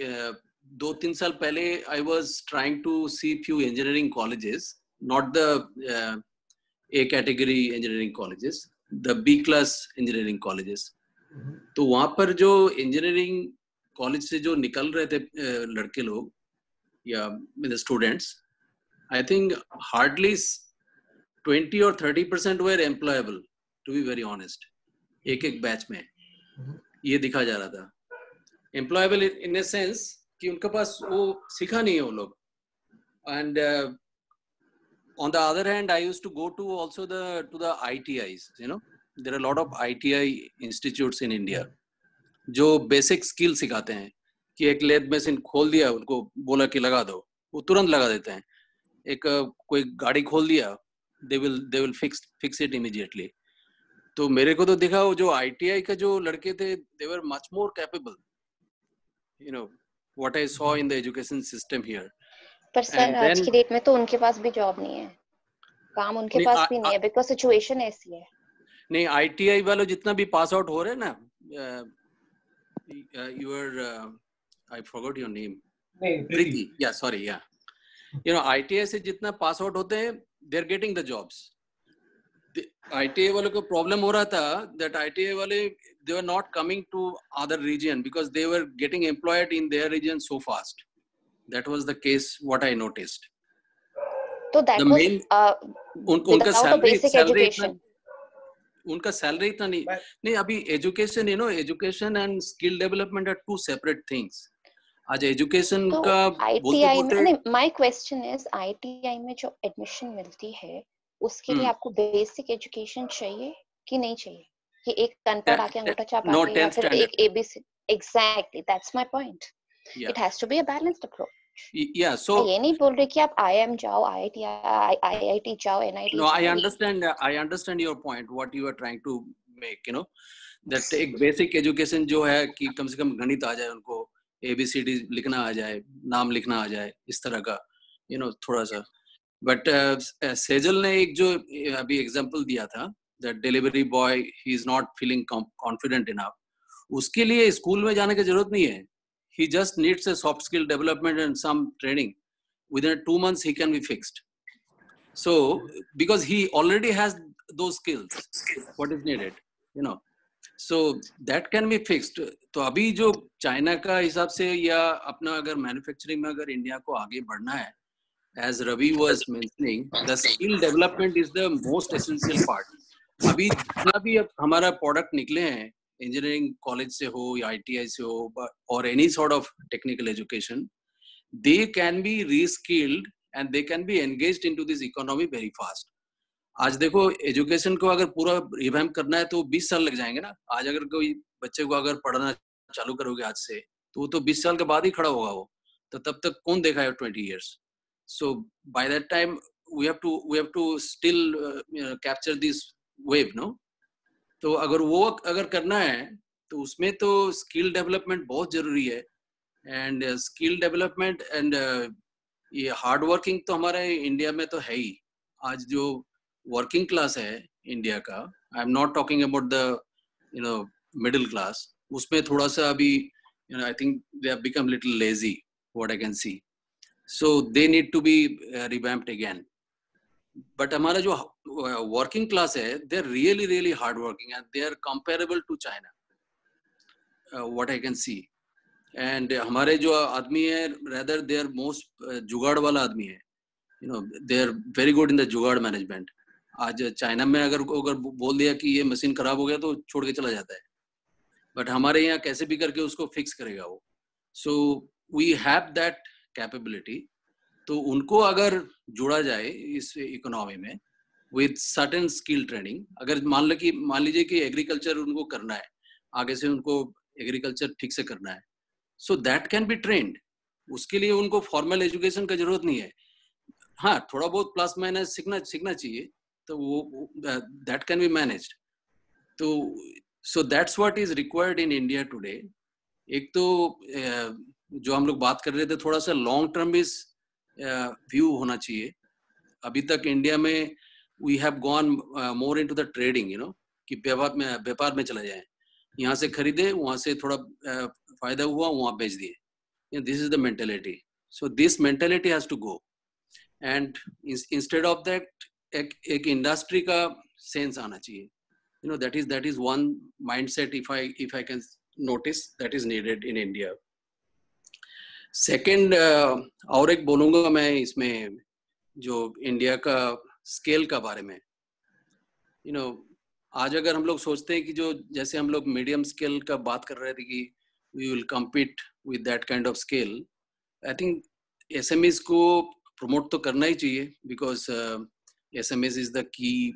2-3 साल पहले I was trying to see few engineering colleges, not the A category engineering colleges, the B class engineering colleges. तो वहाँ पर जो engineering college से जो निकल रहे थे लड़के लोग या the students, I think hardly 20 or 30% were employable, to be very honest. एक बैच में ये दिखा जा रहा था. Employable in a sense कि उनके पास वो सीखा नहीं है वो लोग. And on the other hand, I used to go to also to the ITIs. You know, there are a lot of ITI institutes in India जो basic skill सिखाते हैं कि एक लेथ मशीन खोल दिया, उनको बोला कि लगा दो, वो तुरंत लगा देते हैं. एक कोई गाड़ी खोल दिया, they will fix it immediately. तो मेरे को तो देखा वो जो ITI का जो लड़के थे, they were much more capable. You know what I saw in the education system here. पर सर आज की डेट में तो उनके पास भी जॉब नहीं है, काम उनके पास भी नहीं है, बिकॉज़ सिचुएशन ऐसी है. नहीं, ITI वालों जितना भी पास आउट हो रहे हैं ना, your I forgot your name. Preeti. Yeah, sorry, yeah. You know, ITI से जितना पास आउट होते हैं, they're getting the jobs. ITI वालों को प्रॉब्लम हो रहा था that ITI वाले they were not coming to other region because they were getting employed in their region so fast. That was the case what I noticed. So that the was main, उनका salary उनका salary इतना नहीं अभी education, you know, education and skill development are two separate things. आज education का बोलते नहीं, my question is ITI में जो एडमिशन मिलती है उसके लिए आपको बेसिक एजुकेशन चाहिए कि नहीं चाहिए, कि एक अनपढ़ आके अंगूठा चापा के या फिर एक ABC. Exactly, that's my point. It has to be a balanced approach. Yeah, so ये नहीं बोल रहे कि आप IIM जाओ, IIT जाओ, NIT. No, I understand your point, what you are trying to make, you know, that एक basic education जो है कि कम से कम गणित आ जाए उनको, ABCD लिखना आ जाए, नाम लिखना आ जाए, इस तरह का, you know, थोड़ा सा. But सेजल ने एक जो अभी example दिया था, that delivery boy, he is not feeling confident enough. उसके लिए स्कूल में जाने की जरूरत नहीं है. He just needs a soft skill development and some training. Within 2 months, he can be fixed. So, because he already has those skills, what is needed, you know. So, that can be fixed. तो अभी जो China का हिसाब से या अपना अगर manufacturing में अगर इंडिया को आगे बढ़ना है, as Ravi was mentioning, the skill development is the most essential part. अभी जितना भी हमारा प्रोडक्ट निकले हैं, इंजीनियरिंग कॉलेज से हो या ITI से हो और any sort of technical education, they can be reskilled and they can be engaged into this economy very fast. आज देखो, एजुकेशन को अगर पूरा रिवैम्प करना है तो 20 साल लग जाएंगे ना. आज अगर कोई बच्चे को अगर पढ़ना चालू करोगे आज से, तो वो तो 20 साल के बाद ही खड़ा होगा वो, तो तब तक कौन देखा है 20 years. So by that time we have to still capture this wave, no? तो अगर करना है तो उसमें तो स्किल डेवलपमेंट बहुत जरूरी है. एंड स्किल डेवलपमेंट एंड ये हार्ड वर्किंग तो हमारे इंडिया में तो है ही. आज जो वर्किंग क्लास है इंडिया का, I am not talking about the, you know, middle class, उसमें थोड़ा सा अभी, you know, I think they have become little lazy, what I can see. So they need to be revamped again. But हमारा जो working class है, they're really hard working and they are comparable to China, what I can see. And हमारे जो आदमी है, rather they are most जुगाड़ वाला आदमी है. They are very good in the jugaad management. आज चाइना में अगर बोल दिया कि ये मशीन खराब हो गया तो छोड़ के चला जाता है, बट हमारे यहाँ कैसे भी करके उसको फिक्स करेगा वो. So we have that capability. तो उनको अगर जोड़ा जाए इस इकोनॉमी में विद सर्टेन स्किल ट्रेनिंग, अगर मान लीजिए कि एग्रीकल्चर उनको करना है, आगे से उनको एग्रीकल्चर ठीक से करना है, so that can be trained. उसके लिए उनको फॉर्मल एजुकेशन का जरूरत नहीं है. हाँ, थोड़ा बहुत प्लस माइनस सीखना चाहिए, तो वो दैट कैन बी मैनेज्ड. तो so that's what is required in India today. एक तो जो हम लोग बात कर रहे थे, थोड़ा सा लॉन्ग टर्म इस व्यू होना चाहिए. अभी तक इंडिया में we have gone more into the trading, कि व्यापार में चला जाए, यहाँ से खरीदे, वहां से थोड़ा फायदा हुआ, वहां बेच दिए. This is the mentality. So this mentality has to go, and instead of that एक इंडस्ट्री का सेंस आना चाहिए. that is one mindset, if I can notice, that is needed in India. Second, और एक बोलूँगा मैं इसमें, जो इंडिया का स्केल का बारे में. आज अगर हम लोग सोचते हैं कि जो जैसे हम लोग मीडियम स्केल का बात कर रहे थे कि we will compete with that kind of scale, I think SMEs को promote तो करना ही चाहिए, because SMEs is the key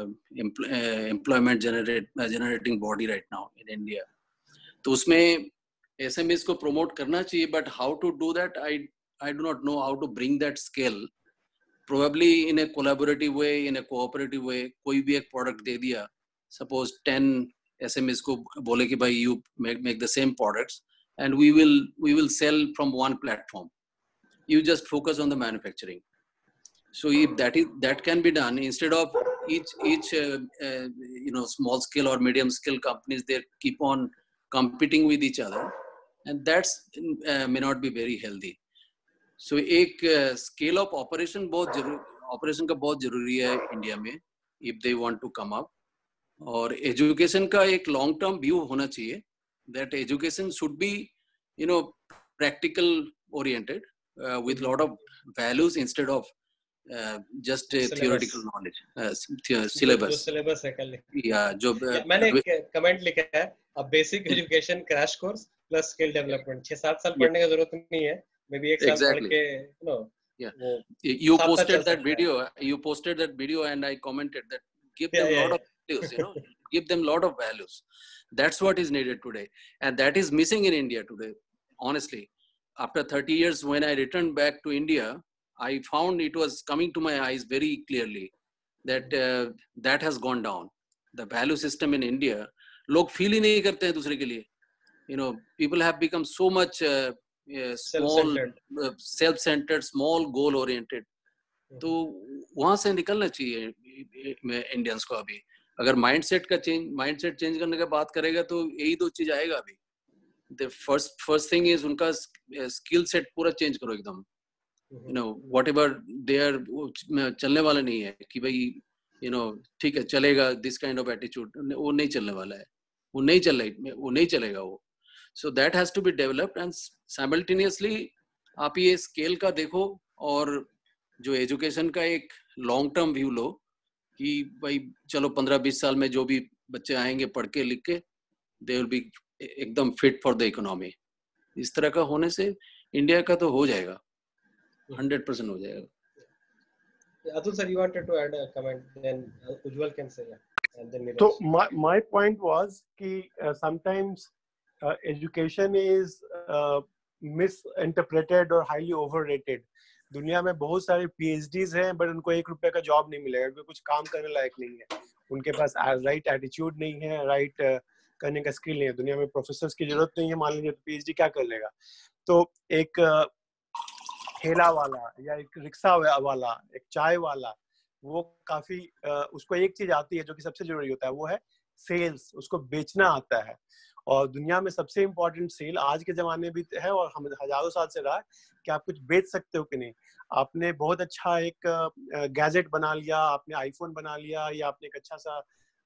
employment generating body right now in India. तो उसमें SMEs को promote करना चाहिए, but how to do that, I do not know how to bring that scale. Probably in a collaborative way, in a cooperative way. कोई भी एक product दे दिया, suppose 10 SMEs को बोले कि भाई you make the same products, and we will sell from one platform. You just focus on the manufacturing. So if that can be done, instead of each small scale or medium scale companies, they keep on competing with each other, and that's may not be very healthy. So एक scale of operation का बहुत जरूरी है India में, if they want to come up. और education का एक long term view होना चाहिए, that education should be practical oriented, with lot of values instead of just theoretical knowledge. Syllabus. Syllabus है कल. जो मैंने कमेंट लिखा है, a basic education crash course plus skill development. 6-7 साल पढ़ने की जरूरत नहीं है, मे बी 1 साल पढ़ के you posted that video and I commented that give them lot of values, give them lot of values. That's what is needed today, and that is missing in India today. Honestly, after 30 years, when I returned back to India, I found it was coming to my eyes very clearly that that has gone down. The value system in India, लोग feel ही नहीं करते हैं दूसरे के लिए. People have become so much small, self-centered, small, goal-oriented. तो वहाँ से निकलना चाहिए इंडियंस को. अभी अगर माइंडसेट चेंज करने का बात करेगा तो यही 2 चीज आएगा. अभी the first thing is उनका स्किल सेट पूरा चेंज करो एकदम. whatever they are, चलने वाला नहीं है कि भाई ठीक है चलेगा, this kind of attitude वो नहीं चलने वाला है, वो नहीं चलेगा वो. So that has to be developed, and simultaneously आप ये स्केल का देखो और जो एजुकेशन का एक लॉन्ग टर्म व्यू लो कि भाई चलो 15-20 साल में जो भी बच्चे आएंगे पढ़ के लिख के, they will be एकदम fit for the economy. इस तरह का होने से इंडिया का तो हो जाएगा, 100% हो जाएगा. Atul sir, you wanted to add a comment, then Ujjwal can say, and then so my point was कि sometimes education is misinterpreted or highly overrated. दुनिया में बहुत सारे PhDs हैं, बट उनको 1 रुपए का जॉब नहीं मिलेगा, क्योंकि कुछ काम करने लायक नहीं है, उनके पास राइट एटीट्यूड नहीं है, राइट करने का स्किल नहीं है. दुनिया में प्रोफेसर्स की जरूरत नहीं है, मान लीजिए तो PhD क्या कर लेगा. तो एक ठेला वाला या एक रिक्शा वाला, एक चाय वाला, वो काफी उसको एक चीज आती है जो कि सबसे जरूरी होता है, वो है सेल्स. उसको बेचना आता है, और दुनिया में सबसे इम्पोर्टेंट सेल आज के जमाने भी है और हम हजारों साल से रहा है कि आप कुछ बेच सकते हो कि नहीं. आपने बहुत अच्छा एक गैजेट बना लिया, आपने आईफोन बना लिया, या आपने एक अच्छा सा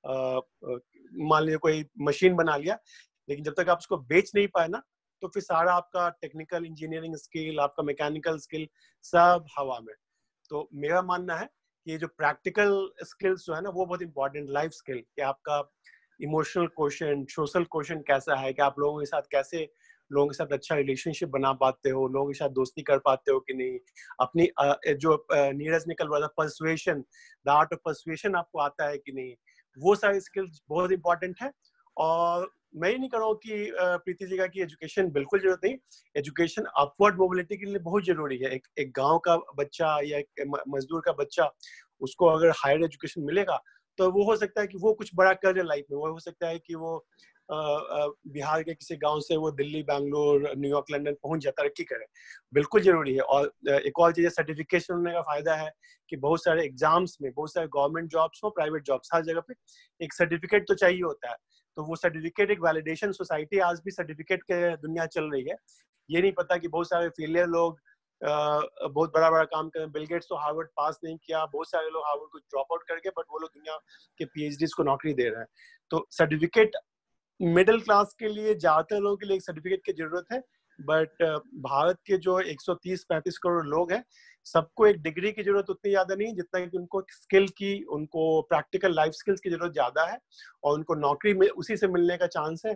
मान लीजिए कोई मशीन बना लिया, लेकिन जब तक आप उसको बेच नहीं पाए ना, तो फिर सारा आपका टेक्निकल इंजीनियरिंग स्किल, आपका मैकेनिकल स्किल सब हवा में. तो मेरा मानना है कि ये जो प्रैक्टिकल स्किल्स जो है ना वो बहुत इंपॉर्टेंट, लाइफ स्किल, कि आपका इमोशनल क्वेश्चन, सोशल क्वेश्चन कैसा है, कि आप लोगों के साथ कैसे लोगों के साथ अच्छा रिलेशनशिप बना पाते हो, लोगों के साथ दोस्ती कर पाते हो कि नहीं, अपनी जो नीरज निकल रहा था persuasion, the art of persuasion आपको आता है कि नहीं, वो सारी स्किल्स बहुत इंपॉर्टेंट है। और मैं ये नहीं कह रहा हूँ कि प्रीति जी का कि एजुकेशन बिल्कुल जरूरत नहीं, एजुकेशन अपवर्ड मोबिलिटी के लिए बहुत जरूरी है। एक गांव का बच्चा या एक मजदूर का बच्चा, उसको अगर हायर एजुकेशन मिलेगा तो वो हो सकता है कि वो कुछ बड़ा करे लाइफ में, वो हो सकता है कि वो बिहार के किसी गांव से वो दिल्ली, बैंगलोर, न्यूयॉर्क, लंदन पहुंच जाए, तरक्की करे, बिल्कुल जरूरी है। और एक और चीज, सर्टिफिकेशन होने का फायदा है कि बहुत सारे एग्जाम्स में, बहुत सारे गवर्नमेंट जॉब्स हो, प्राइवेट जॉब्स, हर जगह पे एक सर्टिफिकेट तो चाहिए होता है। तो वो सर्टिफिकेट एक वैलिडेशन, सोसाइटी आज भी सर्टिफिकेट के दुनिया चल रही है। ये नहीं पता कि बहुत सारे फेलियर लोग बहुत बड़ा बड़ा काम करें। बिल गेट्स तो हार्वर्ड पास नहीं किया, बहुत सारे लोग हार्वर्ड को ड्रॉप आउट करके, बट वो लोग दुनिया के पीएचडी को नौकरी दे रहे हैं। तो सर्टिफिकेट मिडिल क्लास के लिए, ज्यादातर लोगों के लिए एक सर्टिफिकेट की जरूरत है, बट भारत के जो 130-135 करोड़ लोग हैं, सबको एक डिग्री की जरूरत उतनी ज्यादा नहीं जितना कि उनको स्किल की, उनको प्रैक्टिकल लाइफ स्किल्स की जरूरत ज्यादा है, और उनको नौकरी में उसी से मिलने का चांस है।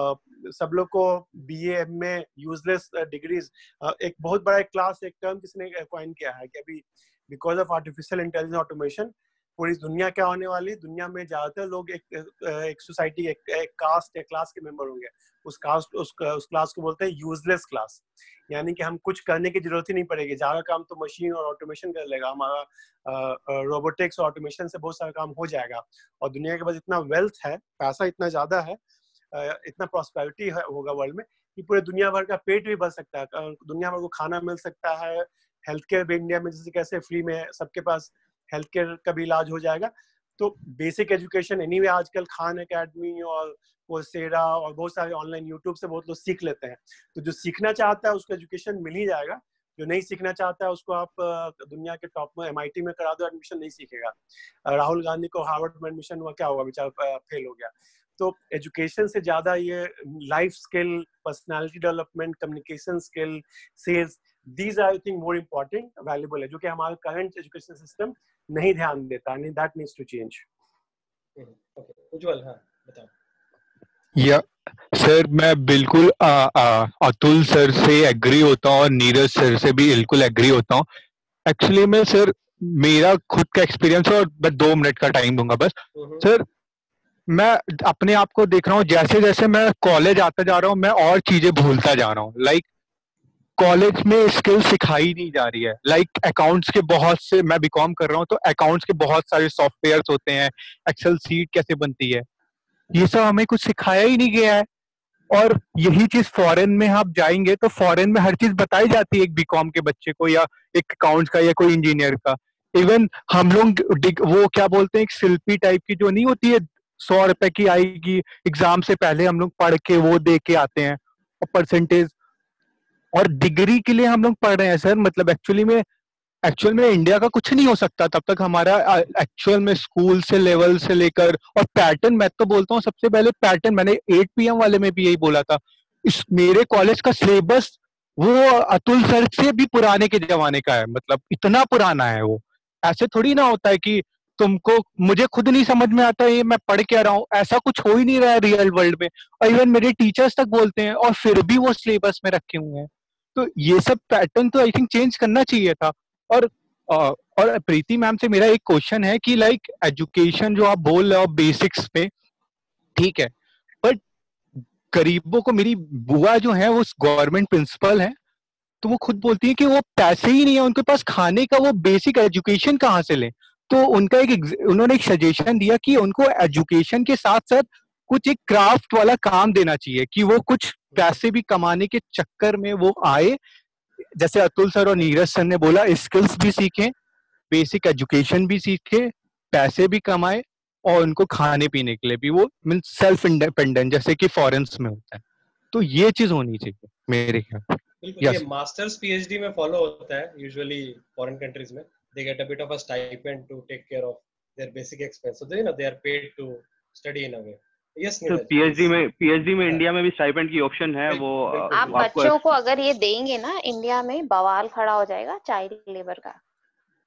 सब लोग को बीए, एमए, यूजलेस डिग्रीज, एक बहुत बड़ा क्लास, एक टर्म किसने कॉइन किया है कि अभी because of artificial intelligence, automation, पूरी दुनिया क्या होने वाली, दुनिया में ज्यादातर लोग एक सोसाइटी, एक कास्ट या क्लास के मेंबर होंगे। उस क्लास को बोलते हैं यूजलेस क्लास, यानी कि हम कुछ करने की जरूरत ही नहीं पड़ेगी, ज्यादा काम तो मशीन और ऑटोमेशन कर लेगा हमारा। रोबोटिक्स और ऑटोमेशन से बहुत सारा काम हो जाएगा, और दुनिया के पास इतना वेल्थ है, पैसा इतना ज्यादा है, इतना प्रॉस्पेरिटी होगा वर्ल्ड में कि पूरे दुनिया भर का पेट भी भर सकता है, दुनिया भर को खाना मिल सकता है। हेल्थ केयर भी इंडिया में जैसे कैसे फ्री में सबके पास हेल्थ केयर का भी इलाज हो जाएगा। तो बेसिक एजुकेशन एनीवे आजकल खान एकेडमी और कोर्सेरा और बहुत सारे ऑनलाइन यूट्यूब से बहुत लोग सीख लेते हैं। तो जो सीखना चाहता है उसको एजुकेशन मिल ही जाएगा, जो नहीं सीखना चाहता है उसको आप दुनिया के टॉप में MIT में करा दो, एडमिशन नहीं सीखेगा। राहुल गांधी को हार्वर्ड में एडमिशन हुआ, क्या हुआ, बेचारा फेल हो गया। तो एजुकेशन से ज्यादा ये life skill, personality development, communication skill, sales, these are I think more important, valuable है, जो कि हमारा करंट एजुकेशन सिस्टम नहीं ध्यान देता, and that needs to change. Okay, उज्जवल, हाँ बताओ। या सर, मैं बिल्कुल अतुल सर से एग्री होता हूँ और नीरज सर से भी बिल्कुल एग्री होता हूँ। एक्चुअली में सर, मेरा खुद का एक्सपीरियंस है और मैं 2 मिनट का टाइम दूंगा बस। सर, मैं अपने आप को देख रहा हूँ, जैसे जैसे मैं कॉलेज आता जा रहा हूँ मैं और चीजें भूलता जा रहा हूँ। लाइक कॉलेज में स्किल सिखाई नहीं जा रही है। लाइक अकाउंट्स के बहुत से, मैं बीकॉम कर रहा हूँ तो अकाउंट्स के बहुत सारे सॉफ्टवेयर्स होते हैं, एक्सेल सीट कैसे बनती है, ये सब हमें कुछ सिखाया ही नहीं गया है। और यही चीज फॉरेन में आप जाएंगे तो फॉरेन में हर चीज बताई जाती है एक बीकॉम के बच्चे को, या एक अकाउंट्स का, या कोई इंजीनियर का। इवन हम लोग वो क्या बोलते हैं, एक शिल्पी टाइप की जो नहीं होती है, 100 रुपए की आएगी, एग्जाम से पहले हम लोग पढ़ के वो दे के आते हैं, और परसेंटेज और डिग्री के लिए हम लोग पढ़ रहे हैं सर। मतलब एक्चुअल में इंडिया का कुछ नहीं हो सकता तब तक हमारा एक्चुअल में स्कूल से लेवल से लेकर, और पैटर्न, मैं तो बोलता हूँ सबसे पहले पैटर्न, मैंने 8 PM वाले में भी यही बोला था, इस मेरे कॉलेज का सिलेबस वो अतुल सर से भी पुराने के जमाने का है। मतलब इतना पुराना है वो। ऐसे थोड़ी ना होता है कि तुमको, मुझे खुद नहीं समझ में आता ये मैं पढ़ क्या रहा हूँ, ऐसा कुछ हो ही नहीं रहा है रियल वर्ल्ड में। और इवन मेरे टीचर्स तक बोलते हैं और फिर भी वो सिलेबस में रखे हुए हैं। तो ये सब पैटर्न तो आई थिंक चेंज करना चाहिए था। और प्रीति मैम से मेरा एक क्वेश्चन है कि लाइक एजुकेशन जो आप बोल रहे हो बेसिक्स पे, ठीक है, बट गरीबों को, मेरी बुआ जो है वो गवर्नमेंट प्रिंसिपल है, तो वो खुद बोलती है कि वो पैसे ही नहीं है उनके पास खाने का, वो बेसिक एजुकेशन कहाँ से लें। तो उनका उन्होंने एक सजेशन दिया कि उनको एजुकेशन के साथ साथ कुछ एक क्राफ्ट वाला काम देना चाहिए, कि वो कुछ पैसे भी कमाने के चक्कर में वो आए, जैसे अतुल सर और नीरज सर ने बोला, स्किल्स भी सीखें, बेसिक एजुकेशन भी सीखे, पैसे भी कमाए, और उनको खाने पीने के लिए भी वो मीन सेल्फ इंडिपेंडेंट, जैसे कि फॉरेन्स में होता है। तो ये चीज होनी चाहिए मेरे ख्याल। बिल्कुल, ये मास्टर्स PhD में फॉलो होता है यूजुअली फॉरेन कंट्रीज में। They get a bit of a stipend to take care of their basic expense, so they are paid to study in a way. Yes, तो पीएचडी में India में भी stipend की option है। वो आप बच्चों को अगर ये देंगे ना, इंडिया में बवाल खड़ा हो जाएगा चाइल्ड लेबर का।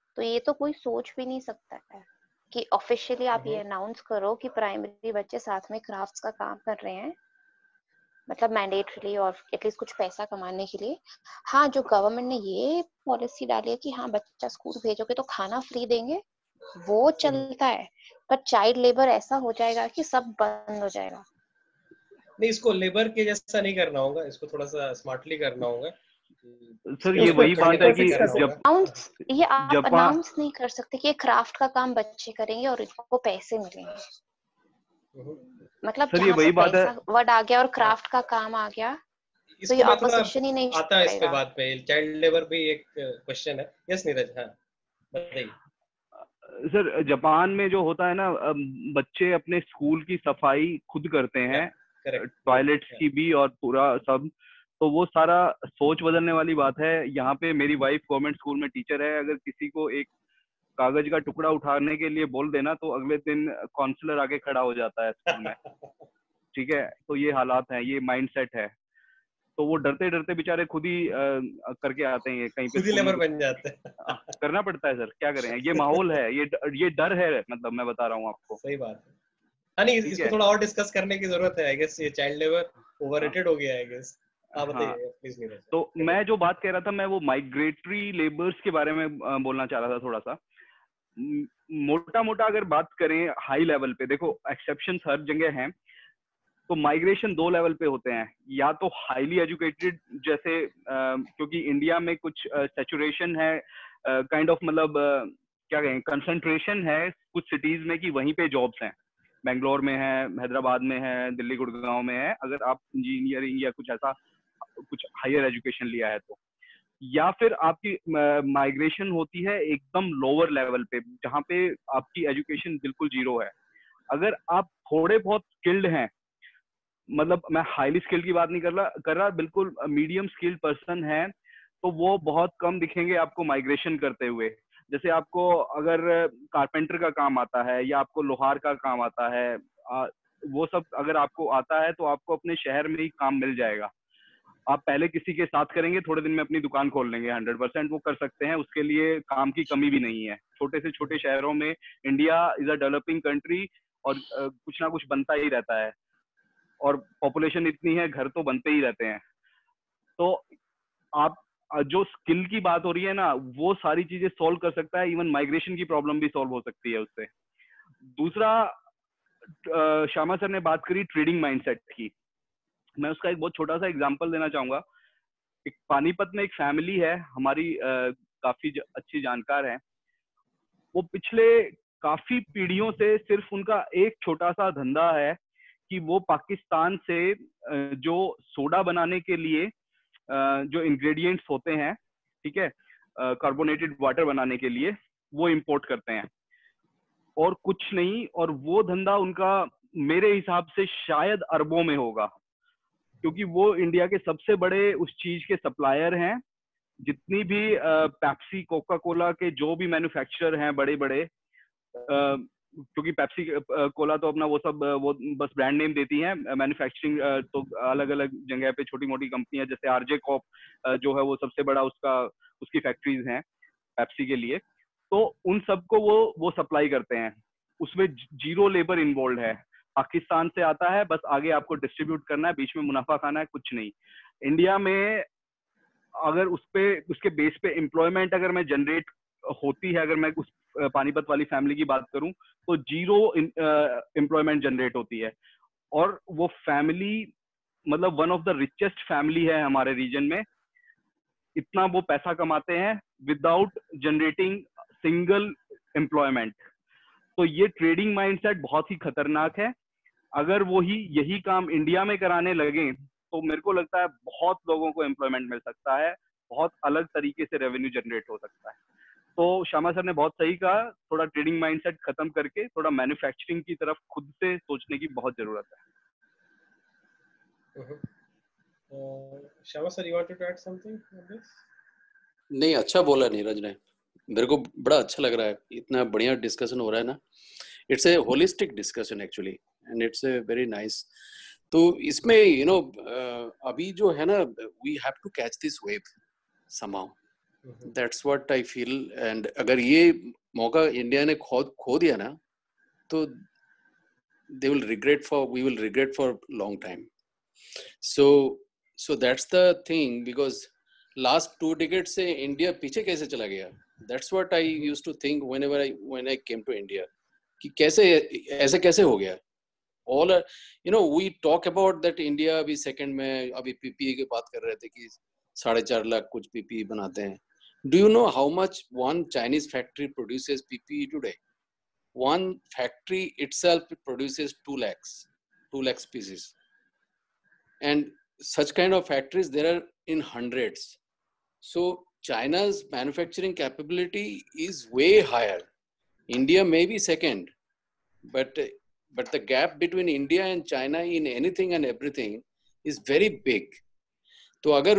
तो ये तो कोई सोच भी नहीं सकता है कि ऑफिशियली आप ये अनाउंस करो कि प्राइमरी बच्चे साथ में क्राफ्ट्स का काम कर रहे हैं, मतलब मैंडेटरीली और एटलीस्ट कुछ पैसा कमाने के लिए। हाँ, जो गवर्नमेंट ने ये पॉलिसी डाली है कि हाँ बच्चा स्कूल भेजोगे तो खाना फ्री देंगे, वो चलता है, पर चाइल्ड लेबर ऐसा हो जाएगा कि सब बंद हो जाएगा। नहीं, इसको लेबर के जैसा नहीं करना होगा, इसको थोड़ा सा स्मार्टली करना होगा। सर ये वही बात है कि जब आप अनाउंस नहीं कर सकते कि ये क्राफ्ट का काम बच्चे करेंगे और इनको पैसे मिलेंगे, मतलब सर ये वही बात है, वर्ड आ गया और क्राफ्ट का काम आ गया, तो ये ऑपोजिशन ही नहीं आता है। इस पे बात पे चाइल्ड लेबर भी एक क्वेश्चन है। यस नीरज, हाँ बताइए। सर जापान में जो होता है ना, बच्चे अपने स्कूल की सफाई खुद करते हैं, टॉयलेट्स की भी और पूरा सब, तो वो सारा सोच बदलने वाली बात है। यहाँ पे मेरी वाइफ गवर्नमेंट स्कूल में टीचर है, अगर किसी को एक कागज का टुकड़ा उठाने के लिए बोल देना तो अगले दिन काउंसलर आगे खड़ा हो जाता है स्कूल में। ठीक है, तो ये हालात हैं, ये माइंडसेट है। तो वो डरते डरते बेचारे खुद ही करके आते हैं, कहीं पे लेबर बन जाते हैं। करना पड़ता है सर, क्या करें, ये माहौल है, ये डर है, मतलब मैं बता रहा हूँ आपको। सही बात है। हाँ नहीं, इसको थोड़ा और डिस्कस करने की जरूरत है। आई गेस ये चाइल्ड लेबर ओवररेटेड हो गया है, आई गेस। बताइए प्लीज नीरज। तो मैं जो बात कह रहा था, मैं वो माइग्रेटरी लेबर्स के बारे में बोलना चाह रहा था थोड़ा सा। मोटा मोटा अगर बात करें हाई लेवल पे, देखो एक्सेप्शंस हर जगह हैं, तो माइग्रेशन 2 लेवल पे होते हैं। या तो हाईली एजुकेटेड, जैसे क्योंकि इंडिया में कुछ सैचुरेशन है, काइंड ऑफ मतलब क्या कहें, कंसंट्रेशन है कुछ सिटीज में कि वहीं पे जॉब्स हैं, बेंगलोर में है, हैदराबाद में है, दिल्ली गुड़गांव में है, अगर आप इंजीनियरिंग या कुछ ऐसा कुछ हायर एजुकेशन लिया है तो। या फिर आपकी माइग्रेशन होती है एकदम लोअर लेवल पे, जहाँ पे आपकी एजुकेशन बिल्कुल जीरो है। अगर आप थोड़े बहुत स्किल्ड हैं, मतलब मैं हाईली स्किल्ड की बात नहीं कर रहा, बिल्कुल मीडियम स्किल्ड पर्सन है, तो वो बहुत कम दिखेंगे आपको माइग्रेशन करते हुए। जैसे आपको अगर कारपेंटर का काम आता है या आपको लोहार का काम आता है, वो सब अगर आपको आता है तो आपको अपने शहर में ही काम मिल जाएगा। आप पहले किसी के साथ करेंगे, थोड़े दिन में अपनी दुकान खोल लेंगे, 100% वो कर सकते हैं, उसके लिए काम की कमी भी नहीं है। छोटे से छोटे शहरों में, India is a developing country, और कुछ ना कुछ बनता ही रहता है, और पॉपुलेशन इतनी है, घर तो बनते ही रहते हैं। तो आप जो स्किल की बात हो रही है ना, वो सारी चीजें सॉल्व कर सकता है, इवन माइग्रेशन की प्रॉब्लम भी सॉल्व हो सकती है उससे। दूसरा, श्यामा सर ने बात करी ट्रेडिंग माइंडसेट की, मैं उसका एक बहुत छोटा सा एग्जांपल देना चाहूंगा। एक पानीपत में एक फैमिली है हमारी, काफी अच्छी जानकार है। वो पिछले काफी पीढ़ियों से सिर्फ उनका एक छोटा सा धंधा है कि वो पाकिस्तान से जो सोडा बनाने के लिए जो इंग्रेडिएंट्स होते हैं, ठीक है, कार्बोनेटेड वाटर बनाने के लिए, वो इंपोर्ट करते हैं और कुछ नहीं। और वो धंधा उनका मेरे हिसाब से शायद अरबों में होगा, क्योंकि वो इंडिया के सबसे बड़े उस चीज के सप्लायर हैं। जितनी भी पेप्सी, कोका कोला के जो भी मैन्युफैक्चरर हैं बड़े बड़े, क्योंकि पेप्सी कोला तो अपना वो सब वो बस ब्रांड नेम देती हैं, मैन्युफैक्चरिंग तो अलग अलग जगह पे छोटी मोटी कंपनियां, जैसे आरजे कॉप जो है वो सबसे बड़ा उसकी फैक्ट्रीज हैं पेप्सी के लिए। तो उन सबको वो सप्लाई करते हैं, उसमें जीरो लेबर इन्वॉल्व है। पाकिस्तान से आता है, बस आगे आपको डिस्ट्रीब्यूट करना है, बीच में मुनाफा खाना है, कुछ नहीं। इंडिया में अगर उसके बेस पे एम्प्लॉयमेंट अगर मैं जनरेट होती है, अगर मैं उस पानीपत वाली फैमिली की बात करूं, तो जीरो एम्प्लॉयमेंट जनरेट होती है। और वो फैमिली मतलब one of the richest family है हमारे रीजन में। इतना वो पैसा कमाते हैं विदाउट जनरेटिंग सिंगल एम्प्लॉयमेंट। तो ये ट्रेडिंग माइंडसेट बहुत ही खतरनाक है। अगर वो ही यही काम इंडिया में कराने लगे तो मेरे को लगता है बहुत लोगों को एम्प्लॉयमेंट मिल सकता है, बहुत अलग तरीके से रेवेन्यू जनरेट हो सकता है। तो श्यामा सर ने बहुत सही कहा, थोड़ा ट्रेडिंग माइंडसेट खत्म करके थोड़ा मैन्युफैक्चरिंग की तरफ खुद से सोचने की बहुत जरूरत है। Shyama sir, you wanted to add something on this? नहीं, अच्छा बोला नीरज ने, मेरे को बड़ा अच्छा लग रहा है, इतना बढ़िया डिस्कशन हो रहा है ना। It's a holistic discussion actually, and it's a very nice. तो इसमें अभी जो है ना, we have to catch this wave somehow, that's what I feel. And अगर ये मौका इंडिया ने खो दिया ना, तो we will regret for long time. So that's the thing, because last 2 decades से इंडिया पीछे कैसे चला गया. That's what I used to think when I came to India, कि कैसे ऐसे कैसे हो गया. All are, we talk about that India अभी second में, अभी PPE की बात कर रहे थे कि 4.5 लाख कुछ PPE बनाते हैं. Do you know how much one Chinese factory produces PPE today? One factory itself produces 2 lakhs pieces, and such kind of factories there are in hundreds. So China's manufacturing capability is way higher. India may be second, but the gap between India and China in anything and everything is very big. तो अगर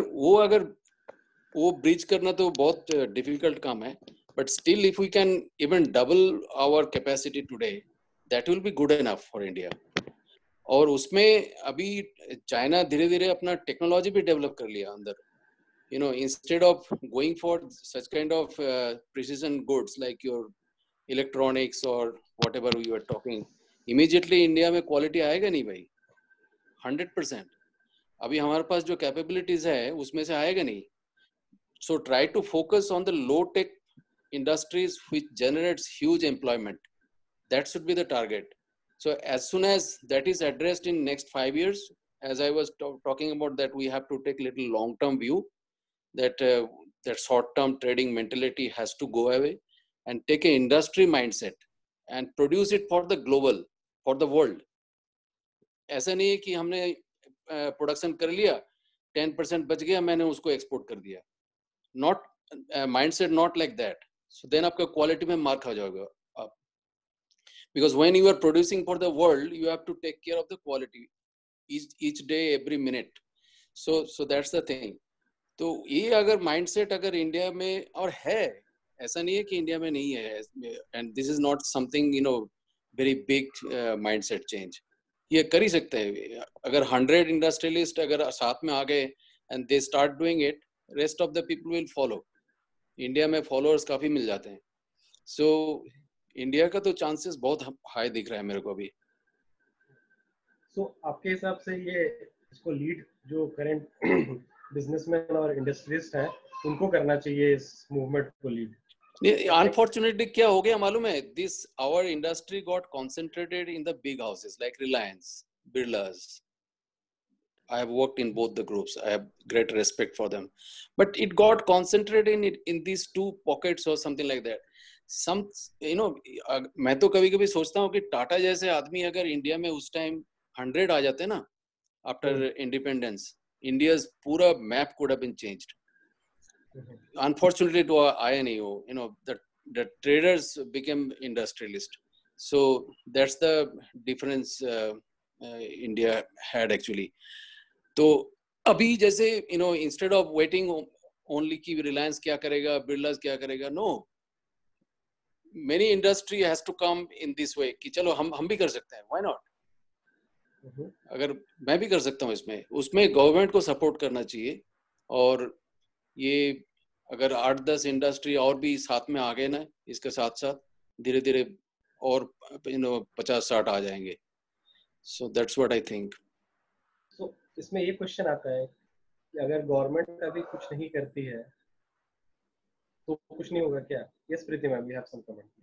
वो bridge करना तो बहुत difficult काम है. But still, if we can even double our capacity today, that will be good enough for India. और उसमें अभी चाइना धीरे धीरे अपना टेक्नोलॉजी भी डेवलप कर लिया अंदर. Instead of going for such kind of precision goods like your electronics or whatever we were talking, immediately India में क्वालिटी आएगा नहीं भाई, 100%. अभी हमारे पास जो कैपेबिलिटीज है उसमें से आएगा नहीं. So try to focus on the low tech industries which generates huge employment. That should be the target. So as soon as that is addressed in next 5 years, as I was talking about, that we have to take little long term view, that short term trading mentality has to go away, and take an industry mindset and produce it for the global, for the world. ऐसा नहीं है कि हमने production कर लिया, 10% बच गया, मैंने उसको एक्सपोर्ट कर दिया. Not mindset, not like that. So then आपका क्वालिटी में मार खा जाएगा आप. Because when you are producing for the world, you have to take care of the quality each day, every minute. So that's the thing. तो ये अगर mindset अगर इंडिया में, और है, ऐसा नहीं है कि इंडिया में नहीं है, and this is not something very big mindset change. ये कर ही सकते हैं. अगर 100 इंडस्ट्रियलिस्ट अगर साथ में आ गए and they start doing it, rest of the people will follow. India में फॉलोअर्स काफी मिल जाते हैं. So इंडिया का तो चांसेस बहुत हाई दिख रहा है मेरे को अभी. So आपके हिसाब से ये इसको लीड जो करंट बिजनेसमैन और इंडस्ट्रियलिस्ट हैं उनको करना चाहिए इस मूवमेंट को लीड. Unfortunately क्या हो गया मालूम है, this our industry got concentrated in the big houses like Reliance, Birlas. I have worked in both the groups. I have great respect for them, but it got concentrated in these 2 pockets or something like that. Some मैं तो कभी-कभी सोचता हूँ कि टाटा जैसे आदमी अगर India में उस टाइम 100 आ जाते ना, after independence, India's पूरा map could have been changed. Unfortunately, to आया नहीं हो. The traders became industrialist. So that's the difference India had actually. तो अभी जैसे instead of waiting only कि Reliance क्या करेगा, Birlas क्या करेगा, no, many industry has to come in this way कि चलो हम भी कर सकते हैं, why not? अगर मैं भी कर सकता हूँ उसमें गवर्नमेंट को सपोर्ट करना चाहिए. और ये अगर 8-10 इंडस्ट्री और भी साथ में आ गए ना, इसके साथ साथ धीरे धीरे और 50-60 आ जाएंगे. So that's what I think. So इसमें ये क्वेश्चन आता है कि अगर गवर्नमेंट अभी कुछ नहीं करती है तो कुछ नहीं होगा क्या? Yes, Pritima, we have some comment.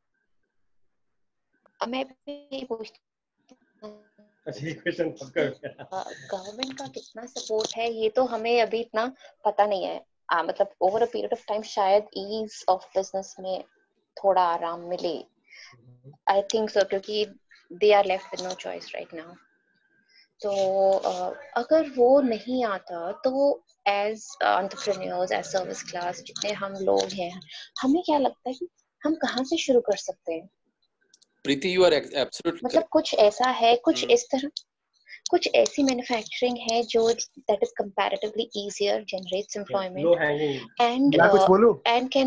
मैं भी पूछती हूँ, अच्छा ये क्वेश्चन पक्का गवर्नमेंट का कितना सपोर्ट है ये तो हमें अभी इतना पता नहीं है. मतलब over a period of time शायद ईज ऑफ बिजनेस में थोड़ा आराम मिले. आई थिंक सो, क्योंकि they are left with no choice right now. तो अगर वो नहीं आता तो as entrepreneurs, as service class, जितने हम लोग हैं, हमें क्या लगता है कि हम कहाँ से शुरू कर सकते हैं? प्रीति, यू आर एब्सोल्युटली, मतलब कुछ ऐसा है, कुछ इस तरह, कुछ ऐसी मैन्युफैक्चरिंग है जो that is comparatively easier, generates employment and can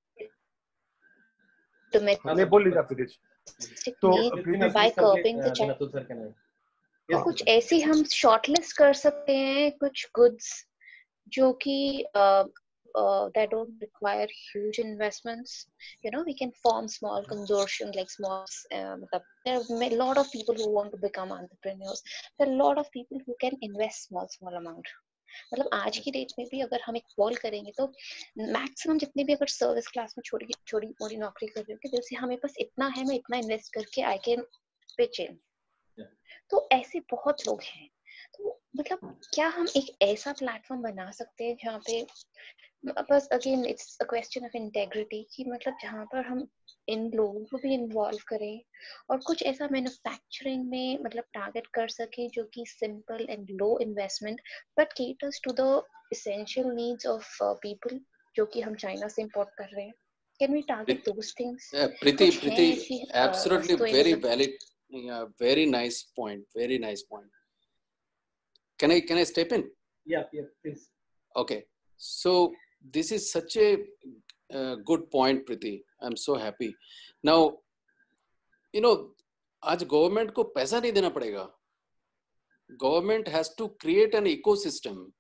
by curbing the कुछ ऐसी हम शॉर्टलिस्ट कर सकते हैं कुछ गुड्स जो कि that don't require huge investments. You know, we can form small consortiums, like small. There are a lot of people who want to become entrepreneurs. There are a lot of people who can invest small amount. मतलब आज की date में भी अगर हम एक पोल करेंगे तो मैक्सिमम जितने भी अगर सर्विस क्लास में छोटी छोटी मोटी नौकरी कर रहे हो कि जैसे हमें पास इतना है, मैं इतना इन्वेस्ट करके आई कैन पिच इन. तो ऐसे बहुत लोग हैं. तो मतलब क्या हम एक ऐसा प्लेटफॉर्म बना सकते हैं जहाँ पे बस again it's a question of integrity कि मतलब जहाँ पर हम इन लोगों को भी इन्वॉल्व करें और कुछ ऐसा मैन्युफैक्चरिंग में मतलब टारगेट कर सके जो कि simple and low investment but caters to the essential needs of people जो कि हम चाइना से इंपोर्ट कर रहे हैं. Can we target those things? Preeti, absolutely very valid. Yeah, very nice point. Very nice point. Can I step in? Yeah, please. Okay. So this is such a good point, Preeti. I'm so happy. Now, you know, आज government को पैसा नहीं देना पड़ेगा. Government has to create an ecosystem